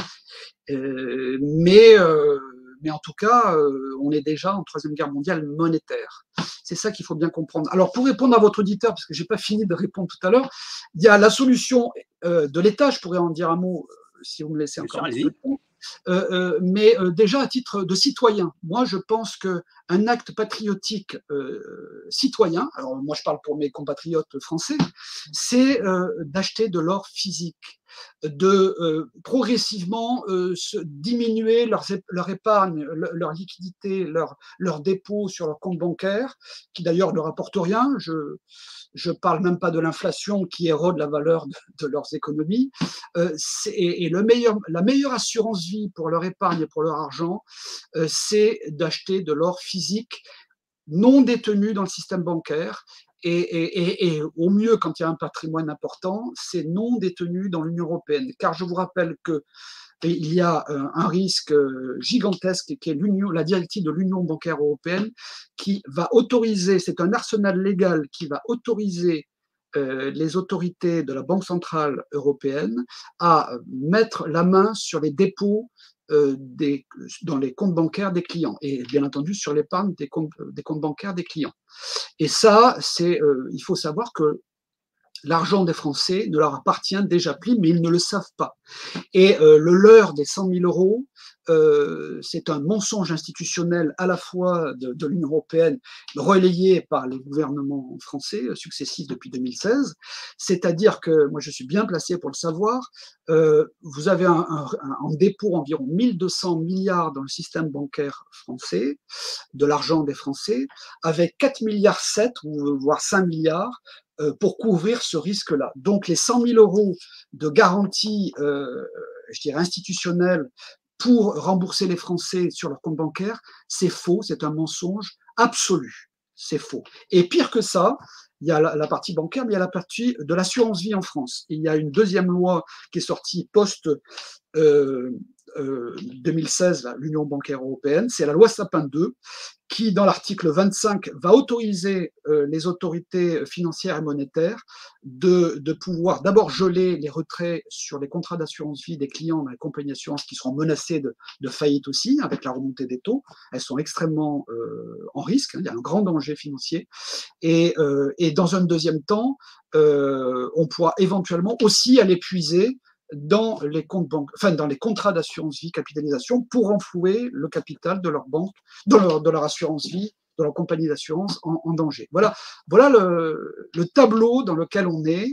Euh, mais, euh, mais en tout cas, euh, on est déjà en troisième guerre mondiale monétaire. C'est ça qu'il faut bien comprendre. Alors, pour répondre à votre auditeur, parce que je n'ai pas fini de répondre tout à l'heure, il y a la solution euh, de l'État, je pourrais en dire un mot si vous me laissez encore un petit peu de temps. Euh, euh, mais euh, déjà à titre de citoyen, moi je pense qu'un acte patriotique euh, citoyen, alors moi je parle pour mes compatriotes français, c'est euh, d'acheter de l'or physique, de euh, progressivement euh, se diminuer leur, leur épargne, leur, leur liquidité, leur, leur dépôt sur leur compte bancaire, qui d'ailleurs ne rapporte rien. Je je parle même pas de l'inflation qui érode la valeur de, de leurs économies. Euh, et et le meilleur, la meilleure assurance vie pour leur épargne et pour leur argent, euh, c'est d'acheter de l'or physique non détenu dans le système bancaire. Et, et, et, et au mieux, quand il y a un patrimoine important, c'est non détenu dans l'Union européenne. Car je vous rappelle que il y a un risque gigantesque qui est la directive de l'Union bancaire européenne qui va autoriser, c'est un arsenal légal qui va autoriser euh, les autorités de la Banque centrale européenne à mettre la main sur les dépôts euh, des, dans les comptes bancaires des clients et bien entendu sur l'épargne des comptes, des comptes bancaires des clients. Et ça, c'est, euh, il faut savoir que l'argent des Français ne leur appartient déjà plus, mais ils ne le savent pas. Et euh, le leurre des cent mille euros, euh, c'est un mensonge institutionnel à la fois de, de l'Union européenne, relayé par les gouvernements français successifs depuis deux mille seize. C'est-à-dire que, moi je suis bien placé pour le savoir, euh, vous avez un, un, un, en dépôt environ mille deux cents milliards dans le système bancaire français, de l'argent des Français, avec quatre milliards sept, voire cinq milliards, pour couvrir ce risque-là. Donc les cent mille euros de garantie, euh, je dirais institutionnelle, pour rembourser les Français sur leur compte bancaire, c'est faux, c'est un mensonge absolu, c'est faux. Et pire que ça, il y a la, la partie bancaire, mais il y a la partie de l'assurance vie en France. Et il y a une deuxième loi qui est sortie post euh, euh, deux mille seize, l'Union bancaire européenne, c'est la loi Sapin deux, qui, dans l'article vingt-cinq, va autoriser euh, les autorités financières et monétaires de, de pouvoir d'abord geler les retraits sur les contrats d'assurance vie des clients dans les compagnies d'assurance qui seront menacés de, de faillite aussi, avec la remontée des taux. Elles sont extrêmement euh, en risque, hein, il y a un grand danger financier. Et, euh, et dans un deuxième temps, euh, on pourra éventuellement aussi aller puiser dans les comptes banques, enfin dans les contrats d'assurance vie capitalisation pour renflouer le capital de leur banque, de leur, de leur assurance vie, de leur compagnie d'assurance en, en danger. Voilà, voilà le, le tableau dans lequel on est.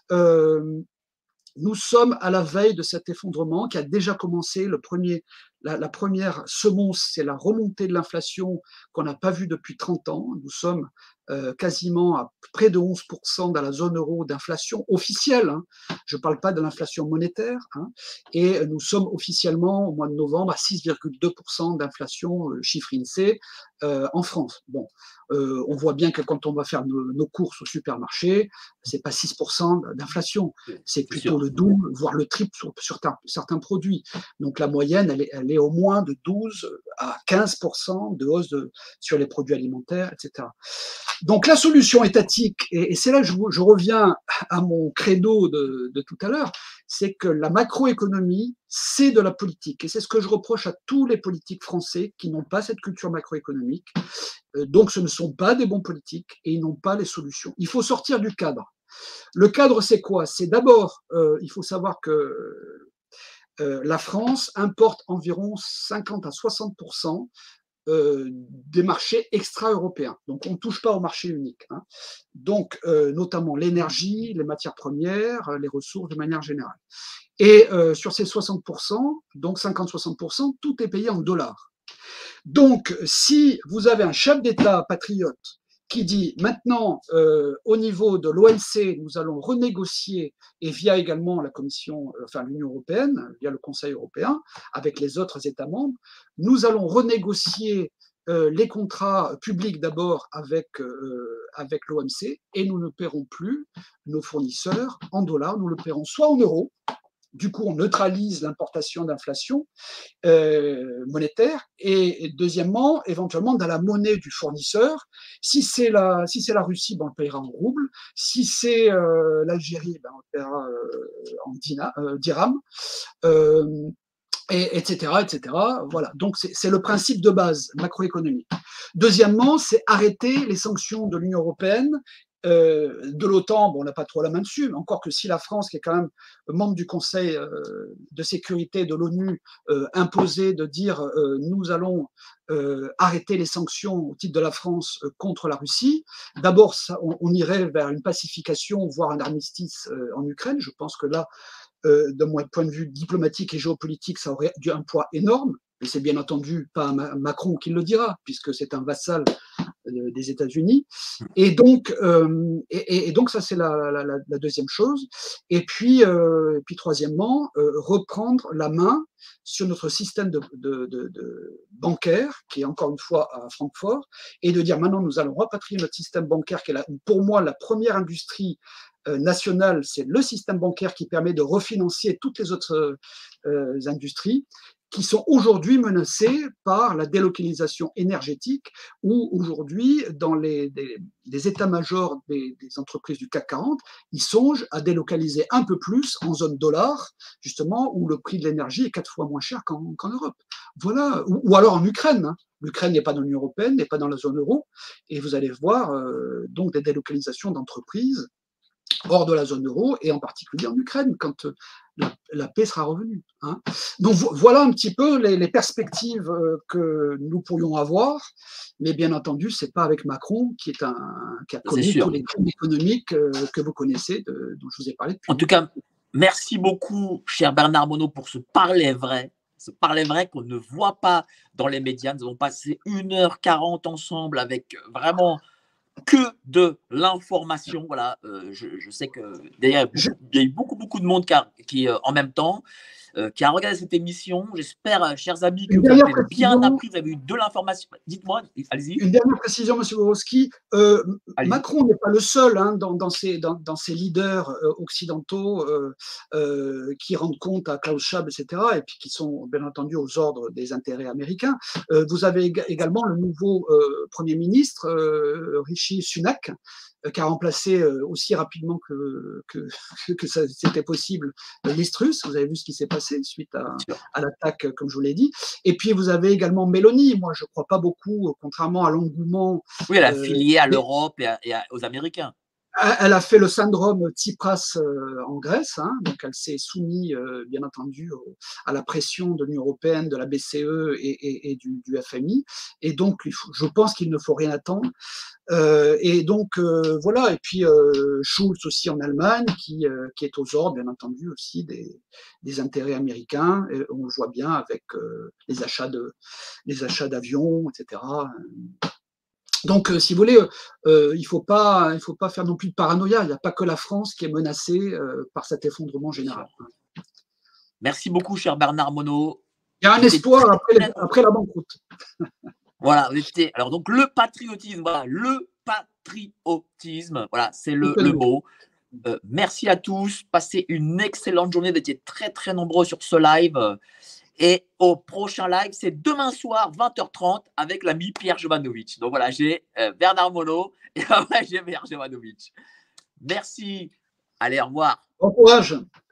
Euh, nous sommes à la veille de cet effondrement qui a déjà commencé. Le premier, la, la première semonce, c'est la remontée de l'inflation qu'on n'a pas vue depuis trente ans. Nous sommes euh, quasiment à près de onze pour cent dans la zone euro d'inflation officielle. Hein. Je ne parle pas de l'inflation monétaire. Hein. Et nous sommes officiellement au mois de novembre à six virgule deux pour cent d'inflation, euh, chiffre INSEE, euh, en France. Bon, euh, on voit bien que quand on va faire nos, nos courses au supermarché, c'est pas six pour cent d'inflation, c'est plutôt le double, voire le triple sur, sur certains produits. Donc la moyenne, elle est, elle est au moins de douze à quinze pour cent de hausse de, sur les produits alimentaires, et cetera. Donc la solution étatique, et, et c'est là que je, je reviens à mon credo de, de tout à l'heure, c'est que la macroéconomie, c'est de la politique. Et c'est ce que je reproche à tous les politiques français qui n'ont pas cette culture macroéconomique. Donc ce ne sont pas des bons politiques et ils n'ont pas les solutions. Il faut sortir du cadre. Le cadre, c'est quoi? C'est d'abord, euh, il faut savoir que euh, la France importe environ cinquante à soixante pour cent euh, des marchés extra-européens. Donc, on ne touche pas au marché unique. Hein. Donc, euh, notamment l'énergie, les matières premières, les ressources de manière générale. Et euh, sur ces soixante pour cent, donc cinquante à soixante pour cent, tout est payé en dollars. Donc, si vous avez un chef d'État patriote qui dit maintenant, euh, au niveau de l'O M C, nous allons renégocier, et via également la Commission, euh, enfin l'Union européenne, via le Conseil européen, avec les autres États membres, nous allons renégocier euh, les contrats publics d'abord avec, euh, avec l'O M C, et nous ne paierons plus nos fournisseurs en dollars, nous le paierons soit en euros. Du coup, on neutralise l'importation d'inflation euh, monétaire. Et, et deuxièmement, éventuellement, dans la monnaie du fournisseur, si c'est la, si c'est la Russie, ben, on le paiera en rouble. Si c'est euh, l'Algérie, ben, on le paiera euh, en dina, euh, dirham. Euh, et, etc., et cetera. Voilà. Donc, c'est, c'est le principe de base macroéconomique. Deuxièmement, c'est arrêter les sanctions de l'Union européenne. Euh, de l'OTAN, bon, on n'a pas trop la main dessus, mais encore que si la France, qui est quand même membre du Conseil euh, de sécurité de l'ONU, euh, imposait de dire euh, nous allons euh, arrêter les sanctions au titre de la France euh, contre la Russie, d'abord, ça, on, on irait vers une pacification, voire un armistice euh, en Ukraine. Je pense que là, euh, de mon point de vue diplomatique et géopolitique, ça aurait un poids énorme. Et c'est bien entendu pas Macron qui le dira, puisque c'est un vassal des États-Unis. Et donc, euh, et, et donc ça c'est la, la, la deuxième chose. Et puis, euh, et puis troisièmement, euh, reprendre la main sur notre système de, de, de, de bancaire, qui est encore une fois à Francfort, et de dire maintenant nous allons rapatrier notre système bancaire, qui est la, pour moi la première industrie euh, nationale, c'est le système bancaire qui permet de refinancer toutes les autres euh, industries, qui sont aujourd'hui menacées par la délocalisation énergétique, où aujourd'hui, dans les, les, les états-majors des, des entreprises du C A C quarante, ils songent à délocaliser un peu plus en zone dollar, justement, où le prix de l'énergie est quatre fois moins cher qu'en, qu'en Europe. Voilà, ou, ou alors en Ukraine. Hein. L'Ukraine n'est pas dans l'Union européenne, n'est pas dans la zone euro, et vous allez voir euh, donc des délocalisations d'entreprises hors de la zone euro, et en particulier en Ukraine, quand euh, la, la paix sera revenue. Hein. Donc vo voilà un petit peu les, les perspectives euh, que nous pourrions avoir, mais bien entendu, c'est pas avec Macron, qui, est un, qui a C'est connu tous sûr. les crimes économiques euh, que vous connaissez, de, dont je vous ai parlé depuis En tout longtemps. cas, merci beaucoup, cher Bernard Monod, pour ce parler vrai. Ce parler vrai qu'on ne voit pas dans les médias. Nous avons passé une heure quarante ensemble avec vraiment que de l'information. Voilà, euh, je, je sais que d'ailleurs, Je, il y a eu beaucoup, beaucoup de monde qui, a, qui euh, en même temps, euh, qui a regardé cette émission. J'espère, euh, chers amis, que une vous dernière avez bien précision, appris, vous avez eu de l'information. Dites-moi, allez-y. Une dernière précision, M. Borowski. Euh, Allez-y. Macron n'est pas le seul hein, dans, dans, ces, dans, dans ces leaders euh, occidentaux euh, euh, qui rendent compte à Klaus Schwab, et cetera, et puis qui sont bien entendu aux ordres des intérêts américains. Euh, vous avez ég également le nouveau euh, Premier ministre, euh, Rishi Sunak, euh, qui a remplacé euh, aussi rapidement que, que, que ça c'était possible Liz Truss. Vous avez vu ce qui s'est passé suite à, à l'attaque, comme je vous l'ai dit. Et puis vous avez également Mélanie. Moi, je ne crois pas beaucoup, contrairement à l'engouement. Oui, elle a Euh, affilié à l'Europe et, et à, aux Américains. Elle a fait le syndrome Tsipras euh, en Grèce, hein, donc elle s'est soumise, euh, bien entendu, au, à la pression de l'Union européenne, de la B C E et, et, et du, du F M I. Et donc, je pense qu'il ne faut rien attendre. Euh, et donc, euh, voilà. Et puis, euh, Schulz aussi en Allemagne, qui, euh, qui est aux ordres, bien entendu, aussi des, des intérêts américains. Et on le voit bien avec euh, les achats de, les achats d'avions, et cetera. Donc, euh, si vous voulez, euh, il ne faut pas, il faut pas faire non plus de paranoïa. Il n'y a pas que la France qui est menacée euh, par cet effondrement général. Merci beaucoup, cher Bernard Monod. Il y a un espoir après, les, après la banqueroute. Voilà, vous étiez, alors donc le patriotisme, voilà, le patriotisme, voilà, c'est le, le mot. Euh, merci à tous, passez une excellente journée, vous étiez très très nombreux sur ce live. Et au prochain live, c'est demain soir, vingt heures trente, avec l'ami Pierre Jovanovic. Donc voilà, j'ai euh, Bernard Monod et après j'ai Pierre Jovanovic. Merci. Allez, au revoir. Bon courage.